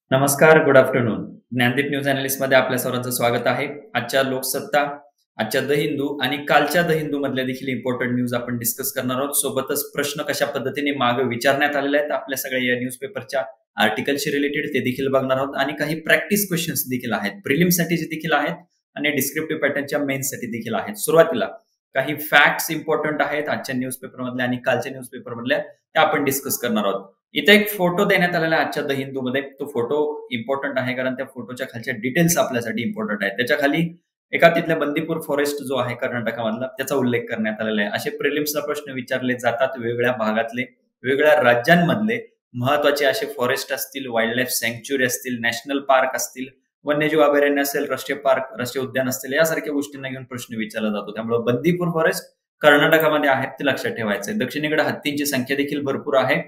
नमस्कार, good afternoon. Gyandeep news अॅनालिस्टमध्ये आपल्या सर्वांचं स्वागत आहे. आजच्या लोकसत्ता, आजच्या द हिंदू आणि कालच्या द हिंदू मधल्या देखील इम्पॉर्टंट न्यूज आपण डिस्कस करणार आहोत. सोबतच प्रश्न कशा पद्धतीने मागे विचारण्यात आलेले आहेत आपल्या सगळ्या या न्यूजपेपरच्या आर्टिकलशी रिलेटेड ते देखील बघणार आहोत आणि काही प्रॅक्टिस क्वेश्चन्स देखील आहेत, प्रिलिम्ससाठी देखील आहेत आणि डिस्क्रिप्टिव्ह पॅटर्नच्या मेन्ससाठी देखील आहेत. सुरुवातीला काही फॅक्ट्स इम्पॉर्टंट आहेत आजच्या न्यूजपेपर मधल्या आणि कालच्या न्यूजपेपर मधल्या, त्या आपण डिस्कस करणार आहोत. इथे एक फोटो देण्यात आलेला आहे आजच्या द हिंदू मध्ये. तो फोटो इम्पॉर्टंट आहे कारण त्या फोटोच्या खालच्या डिटेल्स आपल्यासाठी इम्पॉर्टंट आहेत. त्याच्या खाली एका तिथल्या बंदीपूर फॉरेस्ट जो आहे कर्नाटकामधला त्याचा उल्लेख करण्यात आलेला आहे. असे प्रिलिम्सला प्रश्न विचारले जातात. वेगवेगळ्या भागातले, वेगवेगळ्या राज्यांमधले महत्वाचे असे फॉरेस्ट असतील, वाईल्ड लाईफ सँक्च्युरी असतील, नॅशनल पार्क असतील, वन्यजीव अभयारण्य असेल, राष्ट्रीय पार्क, राष्ट्रीय उद्यान असतील, यासारख्या गोष्टींना घेऊन प्रश्न विचारला जातो. त्यामुळे बंदीपूर फॉरेस्ट कर्नाटकामध्ये आहेत ते लक्षात ठेवायचे. दक्षिणेकडे हत्तींची संख्या देखील भरपूर आहे,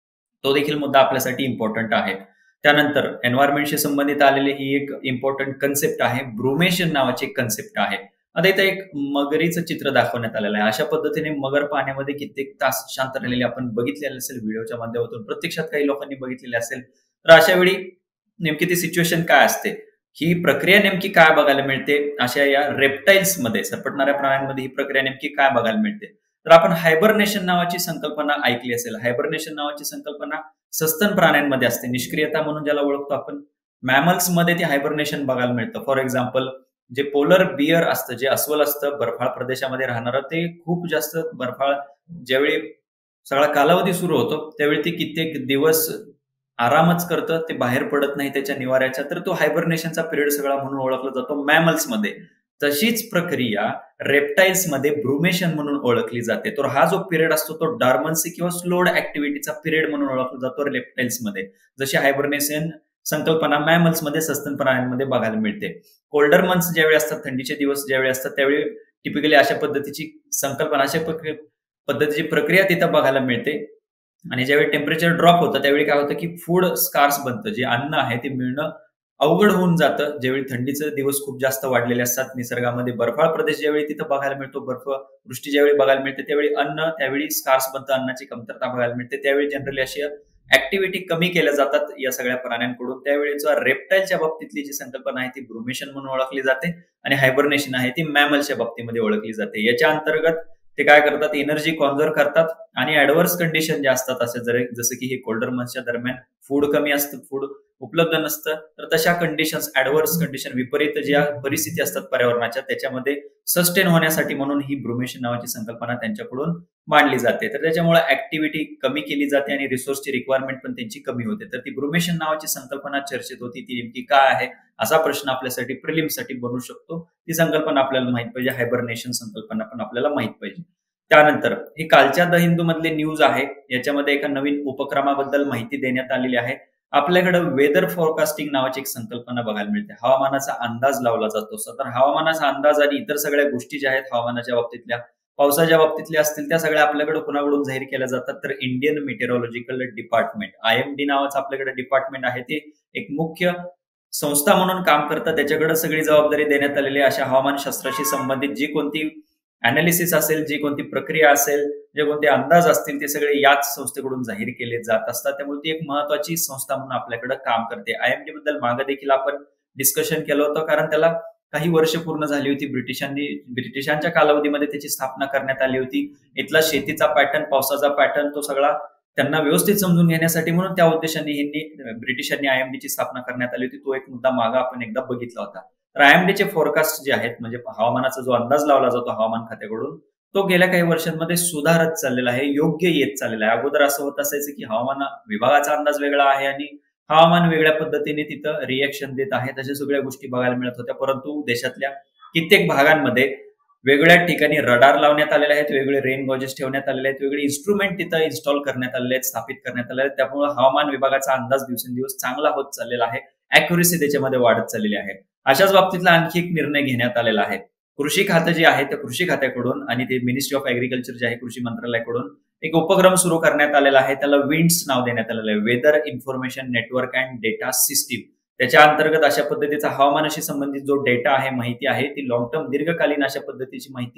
तो देखील मुद्दा आपल्यासाठी इम्पॉर्टंट आहे. त्यानंतर एन्व्हायरमेंटशी संबंधित आलेली ही एक इम्पॉर्टंट कन्सेप्ट आहे, ब्रुमेशन नावाची एक कन्सेप्ट आहे. आता इथे एक मगरीचं चित्र दाखवण्यात आलेलं आहे. अशा पद्धतीने मगर पाण्यामध्ये कित्येक तास शांत राहिलेली आपण बघितलेले असेल व्हिडिओच्या माध्यमातून, प्रत्यक्षात काही लोकांनी बघितलेले असेल. तर अशा वेळी नेमकी ती सिच्युएशन काय असते, ही प्रक्रिया नेमकी काय बघायला मिळते, अशा या रेप्टाईल्स मध्ये, सरपटणाऱ्या प्राण्यांमध्ये ही प्रक्रिया नेमकी काय बघायला मिळते. तर आपण हायबरनेशन नावाची संकल्पना ऐकली असेल. हायबरनेशन नावाची संकल्पना सस्तन प्राण्यांमध्ये असते, निष्क्रियता म्हणून ज्याला ओळखतो आपण. मॅमल्स मध्ये ते हायबरनेशन बघायला मिळतं. फॉर एक्झाम्पल, जे पोलर बियर असतं, जे अस्वल असतं बर्फाळ प्रदेशामध्ये राहणारं, ते खूप जास्त बर्फाळ ज्यावेळी सगळा कालावधी सुरू होतो त्यावेळी ते कित्येक दिवस आरामच करतं, ते बाहेर पडत नाही त्याच्या निवाऱ्याच्या. तर तो हायबरनेशनचा पिरियड सगळा म्हणून ओळखला जातो मॅमल्स मध्ये. तशीच प्रक्रिया रेप्टाईल्स मध्ये ब्रुमेशन म्हणून ओळखली जाते. तर हा जो पिरियड असतो तो डॉर्मन्सी किंवा स्लोड ऍक्टिव्हिटीचा पिरियड म्हणून ओळखला जातो रेप्टाईल्स मध्ये. जशी हायबरनेशन संकल्पना मॅमल्स मध्ये, सस्तन प्राण्यांमध्ये बघायला मिळते. कोल्डर मंथ्स ज्यावेळी असतात, थंडीचे दिवस ज्यावेळी असतात, त्यावेळी टिपिकली अशा पद्धतीची संकल्पना, अशा पद्धतीची प्रक्रिया तिथं बघायला मिळते. आणि ज्यावेळी टेम्परेचर ड्रॉप होतं त्यावेळी काय होतं की फूड स्कार्स बनतं, जे अन्न आहे ते मिळणं अवघड होऊन जातं. ज्यावेळी थंडीचे दिवस खूप जास्त वाढलेले असतात निसर्गामध्ये, बर्फाळ प्रदेश ज्यावेळी तिथं बघायला मिळतो, बर्फवृष्टी ज्यावेळी बघायला मिळते, त्यावेळी त्यावेळी स्कार्स बनतं, अन्नाची कमतरता बघायला मिळते. त्यावेळी जनरली अशी ऍक्टिव्हिटी कमी केल्या जातात या सगळ्या प्राण्यांकडून. त्यावेळीचा रेप्टाईलच्या बाबतीतली जी संकल्पना आहे ती ब्रुमेशन म्हणून ओळखली जाते आणि हायबरनेशन आहे ती मॅमलच्या बाबतीमध्ये ओळखली जाते. याच्या अंतर्गत ते काय करतात, एनर्जी कॉन्झर्व करतात आणि ऍडव्हर्स कंडिशन ज्या असतात, असे जसं की हे कोल्डर मंथच्या दरम्यान फूड कमी असतं, फूड उपलब्ध नसतं, तर तशा कंडिशन्स, ऍडव्हर्स कंडिशन, विपरीत ज्या परिस्थिती असतात पर्यावरणाच्या, त्याच्यामध्ये सस्टेन होण्यासाठी म्हणून ही ब्रुमेशन नावाची संकल्पना त्यांच्याकडून मांडली जाते. तर त्याच्यामुळे ऍक्टिव्हिटी कमी केली जाते आणि रिसोर्सची रिक्वायरमेंट पण त्यांची कमी होते. तर ती ब्रुमेशन नावाची संकल्पना चर्चेत होती, ती नेमकी काय आहे असा प्रश्न आपल्यासाठी प्रिलिम्ससाठी बनू शकतो. ती संकल्पना आपल्याला माहित पाहिजे, हायबरनेशन संकल्पना पण आपल्याला माहित पाहिजे. त्यानंतर ही कालच्या द हिंदू मधली न्यूज आहे, याच्यामध्ये एका नवीन उपक्रमाबद्दल माहिती देण्यात आलेली आहे. आपल्याकडे वेदर फोरकास्टिंग नावाची एक संकल्पना बघायला मिळते. हवामानाचा अंदाज लावला जातो. तर हवामानाचा अंदाज आणि इतर सगळ्या गोष्टी ज्या आहेत हवामानाच्या बाबतीतल्या, पावसाच्या बाबतीतल्या असतील, त्या सगळ्या आपल्याकडे कुणाकडून जाहीर केल्या जातात, तर इंडियन मेटेरोलॉजिकल डिपार्टमेंट, IMD नावाचं आपल्याकडे डिपार्टमेंट आहे. ते एक मुख्य संस्था म्हणून काम करतात. त्याच्याकडे सगळी जबाबदारी देण्यात आलेली आहे. अशा हवामानशास्त्राशी संबंधित जी कोणती अनालिसिस असेल, जी कोणती प्रक्रिया असेल, जे कोणते अंदाज असतील, ते सगळे याच संस्थेकडून जाहीर केले जात असतात. त्यामुळे ती एक महत्वाची संस्था म्हणून आपल्याकडे काम करते. IMD बद्दल मागे देखील आपण डिस्कशन केलं होतं, कारण त्याला काही वर्ष पूर्ण झाली होती. ब्रिटिशांच्या कालावधीमध्ये त्याची स्थापना करण्यात आली होती. इथला शेतीचा पॅटर्न, पावसाचा पॅटर्न, तो सगळा त्यांना व्यवस्थित समजून घेण्यासाठी म्हणून त्या उद्देशाने ब्रिटिशांनी IMD ची स्थापना करण्यात आली होती. तो एक मुद्दा मागे आपण एकदा बघितला होता. तर IMD चे फोरकास्ट जे आहेत, म्हणजे हवामानाचा जो अंदाज लावला जातो हवामान खात्याकडून, तो गेल्या काही वर्षांमध्ये सुधारत चाललेला आहे, योग्य येत चाललेला आहे. अगोदर असं होत असायचं की हवामान विभागाचा अंदाज वेगळा आहे आणि हवामान वेगळ्या पद्धतीने तिथं रिएक्शन देत आहे, तशा सगळ्या गोष्टी बघायला मिळत होत्या. परंतु देशातल्या कित्येक भागांमध्ये वेगळ्या ठिकाणी रडार लावण्यात आलेले आहेत, वेगळे रेन गॉजेस ठेवण्यात आलेले आहेत, वेगळे इन्स्ट्रुमेंट तिथं इन्स्टॉल करण्यात आलेले आहेत, स्थापित करण्यात आलेले आहेत. त्यामुळे हवामान विभागाचा अंदाज दिवसेंदिवस चांगला होत चाललेला आहे, अॅक्युरेसी त्याच्यामध्ये वाढत चाललेली आहे. अशाच बाबतीतला आणखी एक निर्णय घेण्यात आलेला आहे. कृषी खातं जे आहे त्या कृषी खात्याकडून आणि ते मिनिस्ट्री ऑफ ऍग्रिकल्चर जे आहे कृषी मंत्रालयाकडून एक उपक्रम सुरू करण्यात आलेला आहे. त्याला विंड्स नाव देण्यात आलेलं आहे, weather information network and data system. त्याच्या अंतर्गत अशा पद्धतीचा हवामानाशी संबंधित जो डेटा आहे, माहिती आहे, ती लॉंग टर्म, दीर्घकालीन अशा पद्धतीची माहिती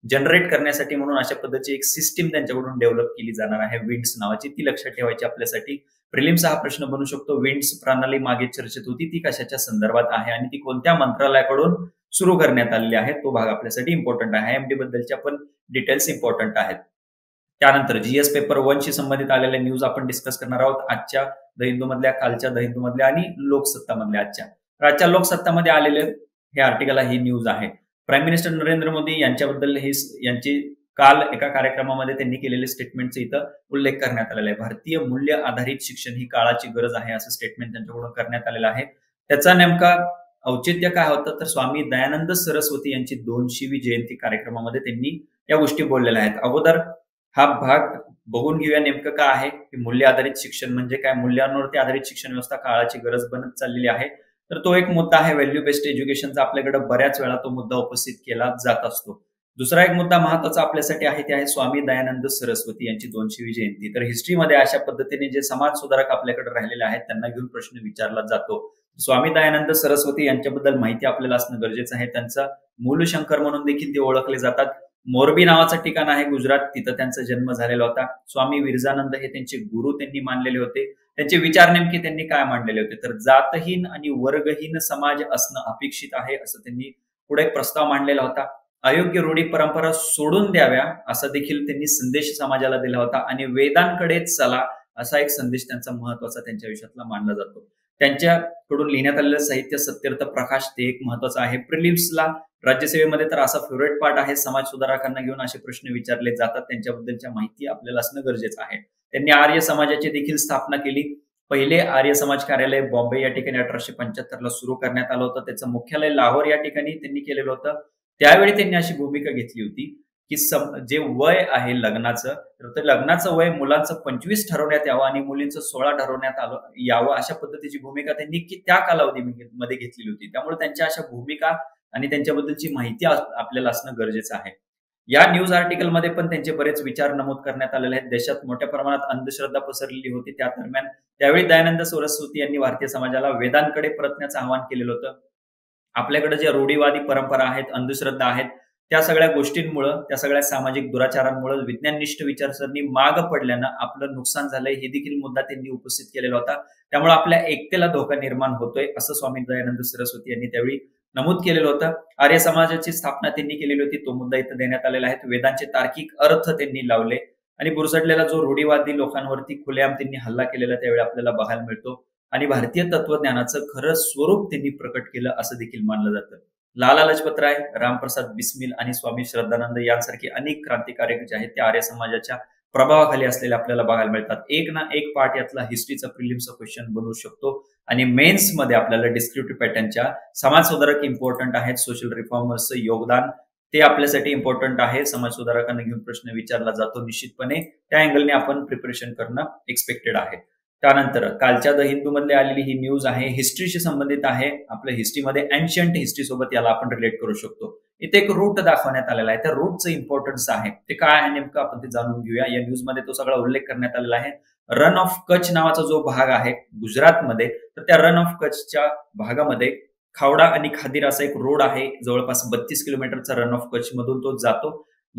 जनरेट करण्यासाठी म्हणून अशा पद्धतीची एक सिस्टीम त्यांच्याकडून डेव्हलप केली जाणार आहे विंड्स नावाची, ती लक्षात ठेवायची आपल्यासाठी. प्रिलिम्सचा हा प्रश्न बनू शकतो. विंड्स प्रणाली मागे चर्चेत होती, ती कशाच्या संदर्भात आहे आणि ती कोणत्या मंत्रालयाकडून सुरू करण्यात आलेली आहे, तो भाग आपल्यासाठी इम्पॉर्टंट आहे. IMD बद्दलच्या पण डिटेल्स इम्पॉर्टंट आहेत. त्यानंतर GS पेपर 1 शी संबंधित आलेल्या न्यूज आपण डिस्कस करणार आहोत आजच्या द हिंदू मधल्या, कालच्या द हिंदू मधल्या आणि लोकसत्ता मधल्या. आजच्या लोकसत्तामध्ये आलेले हे आर्टिकल ही न्यूज आहे. प्राईम मिनिस्टर नरेंद्र मोदी यांच्याबद्दल यांची काल एका कार्यक्रमामध्ये त्यांनी केलेले स्टेटमेंटचा इथं उल्लेख करण्यात आलेला आहे. भारतीय मूल्य आधारित शिक्षण ही काळाची गरज आहे असं स्टेटमेंट त्यांच्याकडून करण्यात आलेलं आहे. त्याचा नेमका औचित्य काय होतं तर स्वामी दयानंद सरस्वती यांची 200वी जयंती कार्यक्रमामध्ये त्यांनी या गोष्टी बोललेल्या आहेत. अगोदर हा भाग बघून घेऊया नेमकं काय आहे की मूल्य आधारित शिक्षण म्हणजे काय, मूल्यांवरती आधारित शिक्षण व्यवस्था काळाची गरज बनत चाललेली आहे. तर तो एक मुद्दा आहे व्हॅल्यू बेस्ड एज्युकेशनचा. आपल्याकडे बऱ्याच वेळा तो मुद्दा उपस्थित केला जात असतो. दुसरा एक मुद्दा महत्वाचा आपल्यासाठी आहे ते आहे स्वामी दयानंद सरस्वती यांची 200वी जयंती. तर हिस्ट्रीमध्ये अशा पद्धतीने जे समाज सुधारक आपल्याकडे राहिलेले आहेत त्यांना घेऊन प्रश्न विचारला जातो. स्वामी दयानंद सरस्वती यांच्याबद्दल माहिती आपल्याला असणं गरजेचं आहे. त्यांचा मूलशंकर म्हणून देखील ते ओळखले जातात. मोरबी नावाचं ठिकाण आहे गुजरात, तिथं त्यांचा जन्म झालेला होता. स्वामी विरजानंद हे त्यांचे गुरु त्यांनी मानलेले होते. त्यांचे विचार नेमके त्यांनी काय मांडलेले होते तर जातहीन आणि वर्गहीन समाज असणं अपेक्षित आहे असं त्यांनी पुढे एक प्रस्ताव मांडलेला होता. अयोग्य रूढी परंपरा सोडून द्याव्या असा देखील त्यांनी संदेश समाजाला दिला होता आणि वेदांकडे चला असा एक संदेश त्यांचा महत्वाचा त्यांच्या आयुष्यातला मानला जातो. त्यांच्याकडून लिहिण्यात आलेलं साहित्य सत्यर्थ प्रकाश ते एक महत्वाचं आहे. प्रिलिम्सला राज्यसेवेमध्ये तर असा फेवरेट पार्ट आहे. समाज सुधारकांना घेऊन असे प्रश्न विचारले जातात, त्यांच्याबद्दलच्या माहिती आपल्याला असणं गरजेचं आहे. त्यांनी आर्य समाजाची देखील स्थापना केली. पहिले आर्य समाज कार्यालय बॉम्बे या ठिकाणी 1875 ला सुरू करण्यात आलं होतं. त्याचं मुख्यालय लाहोर या ठिकाणी त्यांनी केलेलं होतं. त्यावेळी त्यांनी अशी भूमिका घेतली होती की जे वय आहे लग्नाचं, तर लग्नाचं वय मुलांचं 25 ठरवण्यात यावं आणि मुलींचं 16 ठरवण्यात यावं अशा पद्धतीची भूमिका त्यांनी त्या कालावधीमध्ये घेतलेली होती. त्यामुळे त्यांच्या अशा भूमिका आणि त्यांच्याबद्दलची माहिती आपल्याला असणं गरजेचं आहे. या न्यूज आर्टिकलमध्ये पण त्यांचे बरेच विचार नमूद करण्यात आलेले आहेत. देशात मोठ्या प्रमाणात अंधश्रद्धा पसरलेली होती त्या दरम्यान. त्यावेळी दयानंद सरस्वती यांनी भारतीय समाजाला वेदांकडे परतण्याचं आवाहन केलेलं होतं. आपल्याकडे ज्या रूढीवादी परंपरा आहेत, अंधश्रद्धा आहेत, त्या सगळ्या गोष्टींमुळे, त्या सगळ्या सामाजिक दुराचारांमुळे विज्ञाननिष्ठ विचारसरणी माग पडल्यानं आपलं नुकसान झालंय हे देखील मुद्दा त्यांनी उपस्थित केलेला होता. त्यामुळे आपल्या एकतेला धोका निर्माण होतोय असं स्वामी दयानंद सरस्वती यांनी त्यावेळी नमूद केलेलं होतं. आर्य समाजाची स्थापना त्यांनी केलेली होती, तो मुद्दा इथं देण्यात आलेला आहे. वेदांचे तार्किक अर्थ त्यांनी लावले आणि बुरसटलेला जो रूढीवादी लोकांवरती खुलेआम त्यांनी हल्ला केलेला त्यावेळी आपल्याला बघायला मिळतो आणि भारतीय तत्वज्ञानाचं खरं स्वरूप त्यांनी प्रकट केलं असं देखील मानलं जातं. लाला लजपतराय, रामप्रसाद बिस्मिल आणि स्वामी श्रद्धानंद यांसारखे अनेक क्रांतिकारक जे आहेत ते आर्य समाजाच्या प्रभावाखाली असलेले आपल्याला बघायला मिळतात. एक ना एक पार्ट यातला हिस्ट्रीचा प्रिलिम्सचा क्वेश्चन बनवू शकतो आणि मेन्स मध्ये आपल्याला डिस्क्रिप्टिव्ह पॅटर्नच्या समाज सुधारक इम्पॉर्टंट आहेत, सोशल रिफॉर्मर्सचं योगदान ते आपल्यासाठी इम्पॉर्टंट आहे. समाज सुधारकांना घेऊन प्रश्न विचारला जातो निश्चितपणे, त्या अँगलने आपण प्रिपरेशन करणं एक्सपेक्टेड आहे. त्यानंतर कालच्या द हिंदू मध्ये आलेली ही न्यूज आहे, हिस्ट्रीशी संबंधित आहे. आपल्या हिस्ट्रीमध्ये एन्शियंट हिस्ट्री सोबत याला आपण रिलेट करू शकतो. इथे एक रूट दाखवण्यात आलेला आहे, त्या रूटचं इम्पॉर्टन्स आहे ते काय आहे नेमकं आपण ते जाणून घेऊया. या न्यूज मध्ये तो सगळा उल्लेख करण्यात आलेला आहे. रन ऑफ कच्छ नावाचा जो भाग आहे गुजरातमध्ये, तर त्या रन ऑफ कच्छच्या भागामध्ये खावडा आणि खादीर असा एक रोड आहे. जवळपास 32 किलोमीटरचा रन ऑफ कच्छ मधून तो जातो.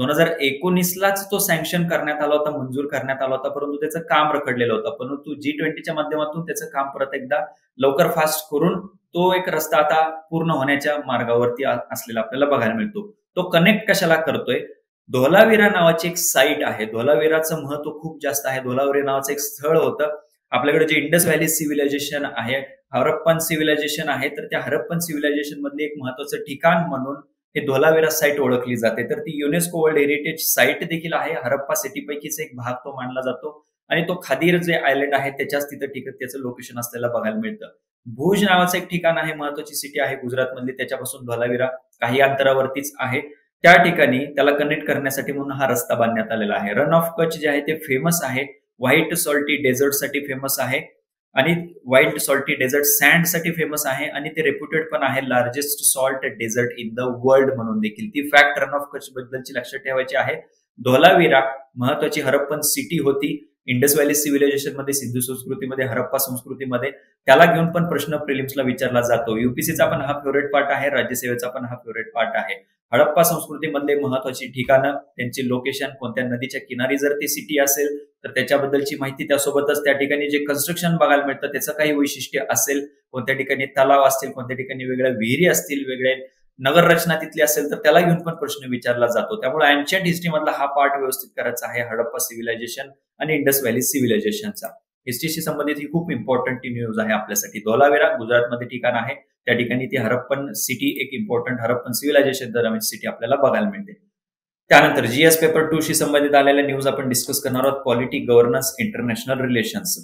2019लाच तो सँक्शन करण्यात आला होता, मंजूर करण्यात आला होता, परंतु त्याचं काम रखडलेलं होतं. परंतु G20च्या माध्यमातून त्याचं काम परत एकदा लवकर फास्ट करून तो एक रस्ता आता पूर्ण होण्याच्या मार्गावरती असलेला आपल्याला बघायला मिळतो. तो कनेक्ट कशाला करतोय, धोलावीरा नावाची एक साईट आहे. धोलावीराचं महत्व खूप जास्त आहे. धोलावीरा नावाचं एक स्थळ होतं. आपल्याकडे जे इंडस व्हॅली सिव्हिलायझेशन आहे, हरप्पन सिव्हिलायझेशन आहे, तर त्या हरप्पन सिव्हिलायझेशन मधले एक महत्वाचं ठिकाण म्हणून हे धोलावीरा साईट ओळखली जाते. तर ती युनेस्को वर्ल्ड हेरिटेज साईट देखील आहे. हरप्पा सिटी पैकीच एक भाग तो मानला जातो आणि तो खादीर जे आयलंड आहे त्याच्याच तिथं त्याचं लोकेशन असलेला बघायला मिळतं. भुज नावाचं एक ठिकाण आहे, महत्वाची सिटी आहे गुजरात मधली, त्याच्यापासून धोलावीरा काही अंतरावरतीच आहे. त्या ठिकाणी त्याला कनेक्ट करण्यासाठी म्हणून हा रस्ता बांधण्यात आलेला आहे. रन ऑफ कच्छ जे आहे ते फेमस आहे, व्हाईट सॉल्टी डेझर्ट साठी फेमस आहे आणि व्हाईट सॉल्टी डेझर्ट सँड साठी फेमस आहे आणि ते रेप्युटेड पण आहे largest salt desert in the world म्हणून देखील. ती फॅक्ट रन ऑफ कच्छ बद्दलची लक्षात ठेवायची आहे. धोलावीरा महत्वाची हरप्पन सिटी होती इंडस व्हॅली सिव्हिलायझेशन मध्ये, सिंधू संस्कृतीमध्ये, हरप्पा संस्कृतीमध्ये. त्याला घेऊन पण प्रश्न प्रिलिम्सला विचारला जातो. युपीसीचा पण हा फेवरेट पार्ट आहे, राज्यसेवेचा पण हा फेवरेट पार्ट आहे. हडप्पा संस्कृतीमधले महत्वाची ठिकाणं, त्यांची लोकेशन, कोणत्या नदीच्या किनारी जर ती सिटी असेल तर त्याच्याबद्दलची माहिती, त्यासोबतच त्या ठिकाणी जे कन्स्ट्रक्शन बघायला मिळतं त्याचं काही वैशिष्ट्य असेल, कोणत्या ठिकाणी तलाव असतील, कोणत्या ठिकाणी वेगळ्या विहिरी असतील, वेगळे नगर रचना तिथली असेल तर त्याला घेऊन पण प्रश्न विचारला जातो. त्यामुळे एन्शियंट हिस्ट्री मधला हा पार्ट व्यवस्थित करायचा आहे, हडप्पा सिव्हिलायझेशन आणि इंडस व्हॅली सिव्हिलायझेशनचा. हिस्ट्रीशी संबंधित ही खूप इम्पॉर्टंट न्यूज आहे आपल्यासाठी. धोलावेरा गुजरातमध्ये ठिकाण आहे, त्या ठिकाणी ती हरप्पन सिटी, एक इम्पॉर्टंट हरप्पन सिव्हिलायझेशन सिटी आपल्याला बघायला मिळते. त्यानंतर जीएस पेपर 2 शी संबंधित आलेल्या न्यूज आपण डिस्कस करणार आहोत. Polity, governance, international relations.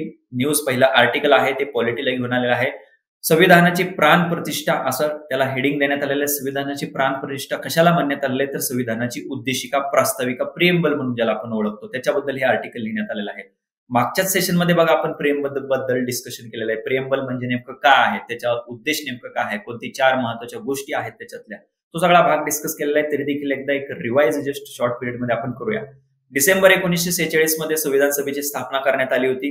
पहिलं आर्टिकल आहे ते पॉलिटीला घेऊन आलेलं आहे. संविधानाची प्राण प्रतिष्ठा असं त्याला हेडिंग देण्यात आलेलं आहे. संविधानाची प्राण प्रतिष्ठा कशाला मानण्यात आलेली आहे तर संविधानाची उद्देशिका, प्रास्ताविका, प्रिएम्बल म्हणून ज्याला आपण ओळखतो त्याच्याबद्दल हे आर्टिकल लिहिण्यात आलेलं आहे. मागच्याच सेशनमध्ये बघा आपण प्रिएम्बल बद्दल डिस्कशन केलेलं आहे. प्रिएम्बल म्हणजे नेमकं काय आहे, त्याचा उद्देश नेमकं काय आहे, कोणती 4 महत्वाच्या गोष्टी आहेत त्याच्यातल्या, तो सगळा भाग डिस्कस केलेला आहे. तरी देखील एकदा एक रिवाइज जस्ट शॉर्ट पिरियड मध्ये आपण करूया. डिसेंबर 1946 मध्ये संविधान सभेची स्थापना करण्यात आली होती.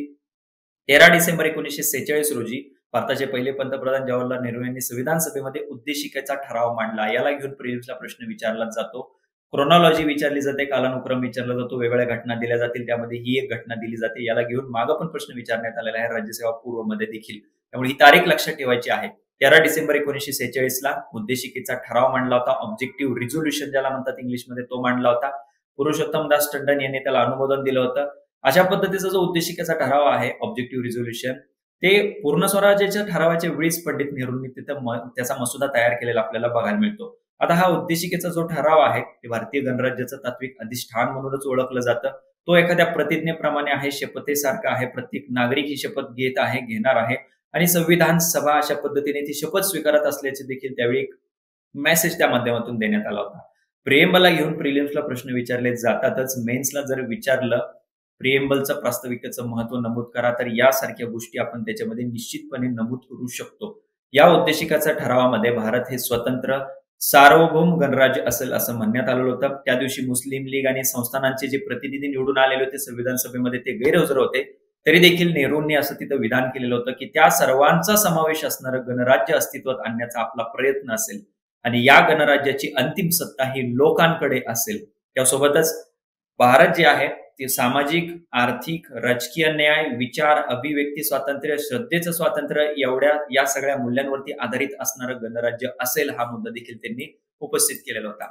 13 डिसेंबर 1946 रोजी भारताचे पहिले पंतप्रधान जवाहरलाल नेहरू यांनी संविधान सभेमध्ये उद्देशिकेचा ठराव मांडला. याला घेऊन प्रिलिम्सला प्रश्न विचारला जातो. क्रोनॉलॉजी विचारली जाते, कालानुक्रम विचारला जातो, वेगवेगळ्या घटना दिल्या जातील, त्यामध्ये ही एक घटना दिली जाते. याला घेऊन मागं पण प्रश्न विचारण्यात आलेला आहे राज्यसेवा पूर्वमध्ये देखील. त्यामुळे ही तारीख लक्षात ठेवायची आहे. 13 डिसेंबर 1946 ला उद्देशिकेचा ठराव मांडला होता. ऑब्जेक्टिव्ह रिझोल्युशन ज्याला म्हणतात इंग्लिशमध्ये, तो मांडला होता. पुरुषोत्तम दास टंडन यांनी त्याला अनुमोदन दिलं होतं. अशा पद्धतीचा जो उद्देशिकेचा ठराव आहे, ऑब्जेक्टिव्ह रिझोल्युशन, ते पूर्ण स्वराज्याच्या ठरावाच्या वेळीच पंडित नेहरूंनी तिथं त्याचा मसुदा तयार केलेला आपल्याला बघायला मिळतो. आता हा उद्देशिकेचा जो ठराव आहे ते भारतीय गणराज्याचं तात्विक अधिष्ठान म्हणूनच ओळखलं जातं. तो एखाद्या प्रतिज्ञेप्रमाणे आहे, शपथेसारखा आहे. प्रत्येक नागरिक ही शपथ घेत आहे, घेणार आहे आणि संविधान सभा अशा पद्धतीने ती शपथ स्वीकारत असल्याचे देखील त्यावेळी एक मेसेज त्या माध्यमातून देण्यात आला होता. प्रिएम्बलला घेऊन प्रिलिम्सला प्रश्न विचारले जातातच. मेन्सला जर विचारलं प्रिएम्बलचं प्रास्ताविकेचं महत्व नमूद करा, तर यासारख्या गोष्टी आपण त्याच्यामध्ये निश्चितपणे नमूद करू शकतो. या उद्देशिकेच्या ठरावामध्ये भारत हे स्वतंत्र सार्वभौम गणराज्य असेल असं म्हणण्यात आलेलं होतं. त्या दिवशी मुस्लिम लीग आणि संस्थानांचे जे प्रतिनिधी निवडून आलेले होते संविधान सभेमध्ये ते गैरहजर होते. तरी देखील नेहरूंनी असं तिथं विधान केलेलं होतं की त्या सर्वांचा समावेश असणारं गणराज्य अस्तित्वात आणण्याचा आपला प्रयत्न असेल आणि या गणराज्याची अंतिम सत्ता ही लोकांकडे असेल. त्यासोबतच भारत जे आहे ते सामाजिक, आर्थिक, राजकीय न्याय, विचार, अभिव्यक्ती स्वातंत्र्य, श्रद्धेचं स्वातंत्र्य या सगळ्या मूल्यांवरती आधारित असणारं गणराज्य असेल, हा मुद्दा देखील त्यांनी उपस्थित केलेला होता.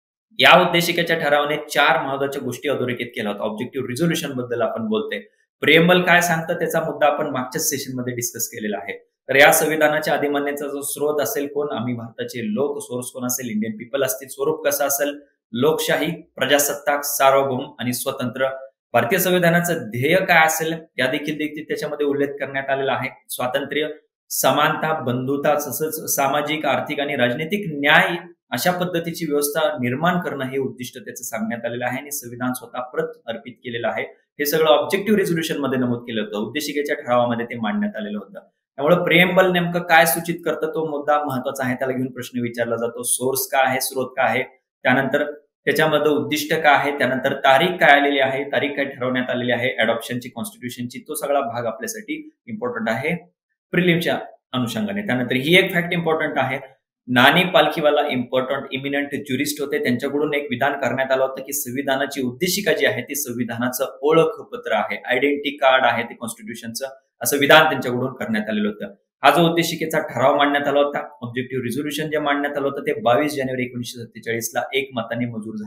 या उद्देशिकेच्या ठरावाने 4 महत्वाच्या गोष्टी अधोरेखित केल्या होत्या. ऑब्जेक्टिव्ह रिझोल्युशन बद्दल आपण बोलतोय. प्रिएम्बल काय सांगतं त्याचा मुद्दा आपण मागच्याच सेशनमध्ये डिस्कस केलेला आहे. तर या संविधानाच्या अधिमान्याचा जो स्रोत असेल कोण, आम्ही भारताचे लोक. सोर्स कोण असेल, इंडियन पीपल असतील. स्वरूप कसं असेल, लोकशाही, प्रजासत्ताक, सार्वभौम आणि स्वतंत्र. भारतीय संविधानाचं ध्येय काय असेल या देखील त्याच्यामध्ये उल्लेख करण्यात आलेला आहे. स्वातंत्र्य, समानता, बंधुता, तसंच सामाजिक, आर्थिक आणि राजनैतिक न्याय अशा पद्धतीची व्यवस्था निर्माण करणं हे उद्दिष्ट त्याचं सांगण्यात आलेलं आहे आणि संविधान स्वतः प्रत अर्पित केलेलं आहे. हे सगळं ऑब्जेक्टिव्ह रिझोल्युशन मध्ये नमूद केलं होतं. उद्देशिकेच्या ठरावामध्ये ते मांडण्यात आलेलं होतं. त्यामुळे प्रिएम्बल नेमकं काय सूचित करतं तो मुद्दा महत्वाचा आहे. त्याला घेऊन प्रश्न विचारला जातो. सोर्स काय आहे, स्रोत काय आहे, त्यानंतर त्याच्यामध्ये उद्दिष्ट काय आहे, त्यानंतर तारीख काय आलेली आहे, तारीख काय ठरवण्यात आलेली आहे अडॉप्शनची, कॉन्स्टिट्यूशनची, तो सगळा भाग आपल्यासाठी इम्पॉर्टंट आहे प्रिलिमच्या अनुषंगाने. त्यानंतर ही एक फॅक्ट इम्पॉर्टंट आहे. Nani Palkhivala important eminent jurist होते, त्यांच्याकडून एक विधान करण्यात आलं होतं की संविधानाची उद्देशिका जी आहे ती संविधानाचं ओळखपत्र आहे, आयडेंटिटी कार्ड आहे ते कॉन्स्टिट्यूशनचं, असं विधान त्यांच्याकडून करण्यात आलेलं होतं. हा जो उद्देशिकेचा ठराव मांडण्यात आला होता, ऑब्जेक्टिव्ह रिझोल्युशन जे मांडण्यात आलं होतं ते 22 जानेवारी 1947 ला एक मताने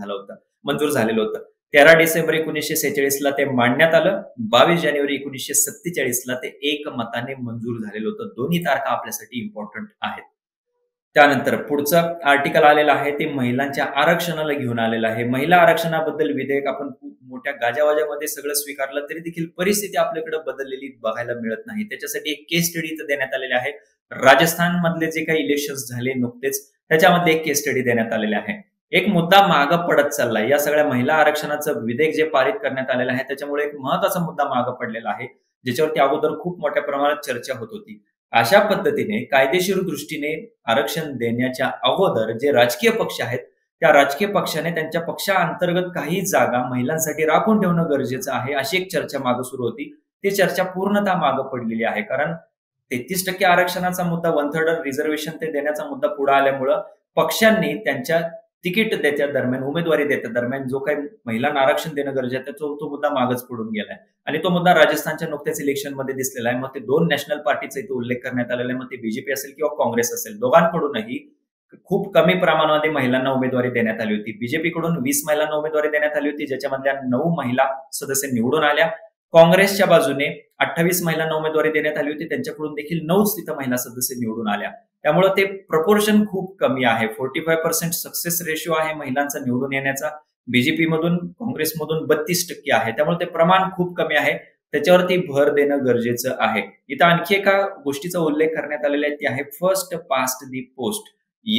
मंजूर झालेलं होतं. 13 डिसेंबर 1946 ला ते मांडण्यात आलं. 22 जानेवारी 1947 ला ते एक मताने मंजूर झालेलं होतं. दोन्ही तारखा आपल्यासाठी इम्पॉर्टंट आहेत. त्यानंतर पुढचं आर्टिकल आलेलं आहे ते महिलांच्या आरक्षणाला घेऊन आलेलं आहे. महिला आरक्षणाबद्दल विधेयक आपण खूप मोठ्या गाजावाजामध्ये सगळं स्वीकारलं तरी देखील परिस्थिती आपल्याकडे बदललेली बघायला मिळत नाही. त्याच्यासाठी एक केस स्टडी देण्यात आलेले आहे. राजस्थान मधले जे काही इलेक्शन्स झाले नुकतेच त्याच्यामध्ये एक केस स्टडी देण्यात आलेले आहे. एक मुद्दा मागं पडत चाललाय. या सगळ्या महिला आरक्षणाचं विधेयक जे पारित करण्यात आलेलं आहे त्याच्यामुळे एक महत्वाचा मुद्दा मागं पडलेला आहे ज्याच्यावरती अगोदर खूप मोठ्या प्रमाणात चर्चा होत होती. अशा पद्धतीने कायदेशीर दृष्टीने आरक्षण देण्याच्या अगोदर जे राजकीय पक्ष आहेत त्या राजकीय पक्षाने त्यांच्या पक्षाअंतर्गत काही जागा महिलांसाठी राखून ठेवणं गरजेचं आहे अशी एक चर्चा मागे सुरू होती. ती चर्चा पूर्णतः मागे पडलेली आहे. कारण 33% आरक्षणाचा मुद्दा, 1/3 रिझर्वेशन ते देण्याचा मुद्दा पुढे आल्यामुळं पक्षांनी त्यांच्या तिकीट देत्या दरम्यान, उमेदवारी देत्या दरम्यान जो काही महिलांना आरक्षण देणं गरजेचं आहे तो मुद्दा मागच पडून गेलाय. आणि तो मुद्दा राजस्थानच्या नुकत्याच इलेक्शनमध्ये दिसलेला आहे. मग ते 2 नॅशनल पार्टीचा इथे उल्लेख करण्यात आलेला आहे. मग ते बीजेपी असेल किंवा काँग्रेस असेल, दोघांकडूनही खूप कमी प्रमाणामध्ये महिलांना उमेदवारी देण्यात आली होती. बीजेपीकडून 20 महिलांना उमेदवारी देण्यात आली होती, ज्याच्यामधल्या 9 महिला सदस्य निवडून आल्या. काँग्रेसच्या बाजूने 28 महिलांना उमेदवारी देण्यात आली होती, त्यांच्याकडून देखील 9 तिथं महिला सदस्य निवडून आल्या. त्यामुळे ते प्रपोर्शन खूप कमी आहे. 45% सक्सेस रेशो आहे महिलांचा निवडून येण्याचा. बीजेपी मधून, काँग्रेसमधून 32% आहे. त्यामुळे ते प्रमाण खूप कमी आहे. त्याच्यावरती भर देणं गरजेचं आहे. इथं आणखी एका गोष्टीचा उल्लेख करण्यात आलेला आहे, ती आहे first past the post,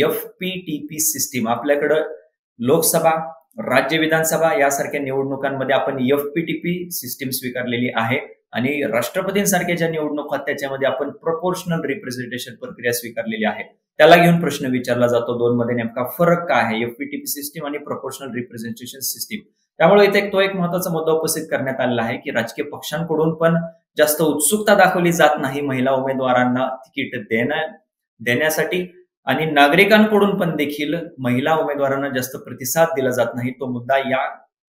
FPTP system. आपल्याकडं लोकसभा, राज्य विधानसभा यासारख्या निवडणुकांमध्ये आपण FPTP सिस्टीम स्वीकारलेली आहे. आणि राष्ट्रपतींसारख्या ज्या निवडणुका त्याच्यामध्ये आपण प्रोपोर्शनल रिप्रेझेंटेशन प्रक्रिया स्वीकारलेली आहे. त्याला घेऊन प्रश्न विचारला जातो, दोन मध्ये नेमका फरक काय आहे, FPTP सिस्टीम आणि प्रोपोर्शनल रिप्रेझेंटेशन सिस्टीम. त्यामुळे इथे तो एक महत्वाचा मुद्दा उपस्थित करण्यात आलेला आहे की राजकीय पक्षांकडून पण जास्त उत्सुकता दाखवली जात नाही महिला उमेदवारांना तिकीट देण्यासाठी, आणि नागरिकांकडून पण देखील महिला उमेदवारांना जास्त प्रतिसाद दिला जात नाही. तो मुद्दा या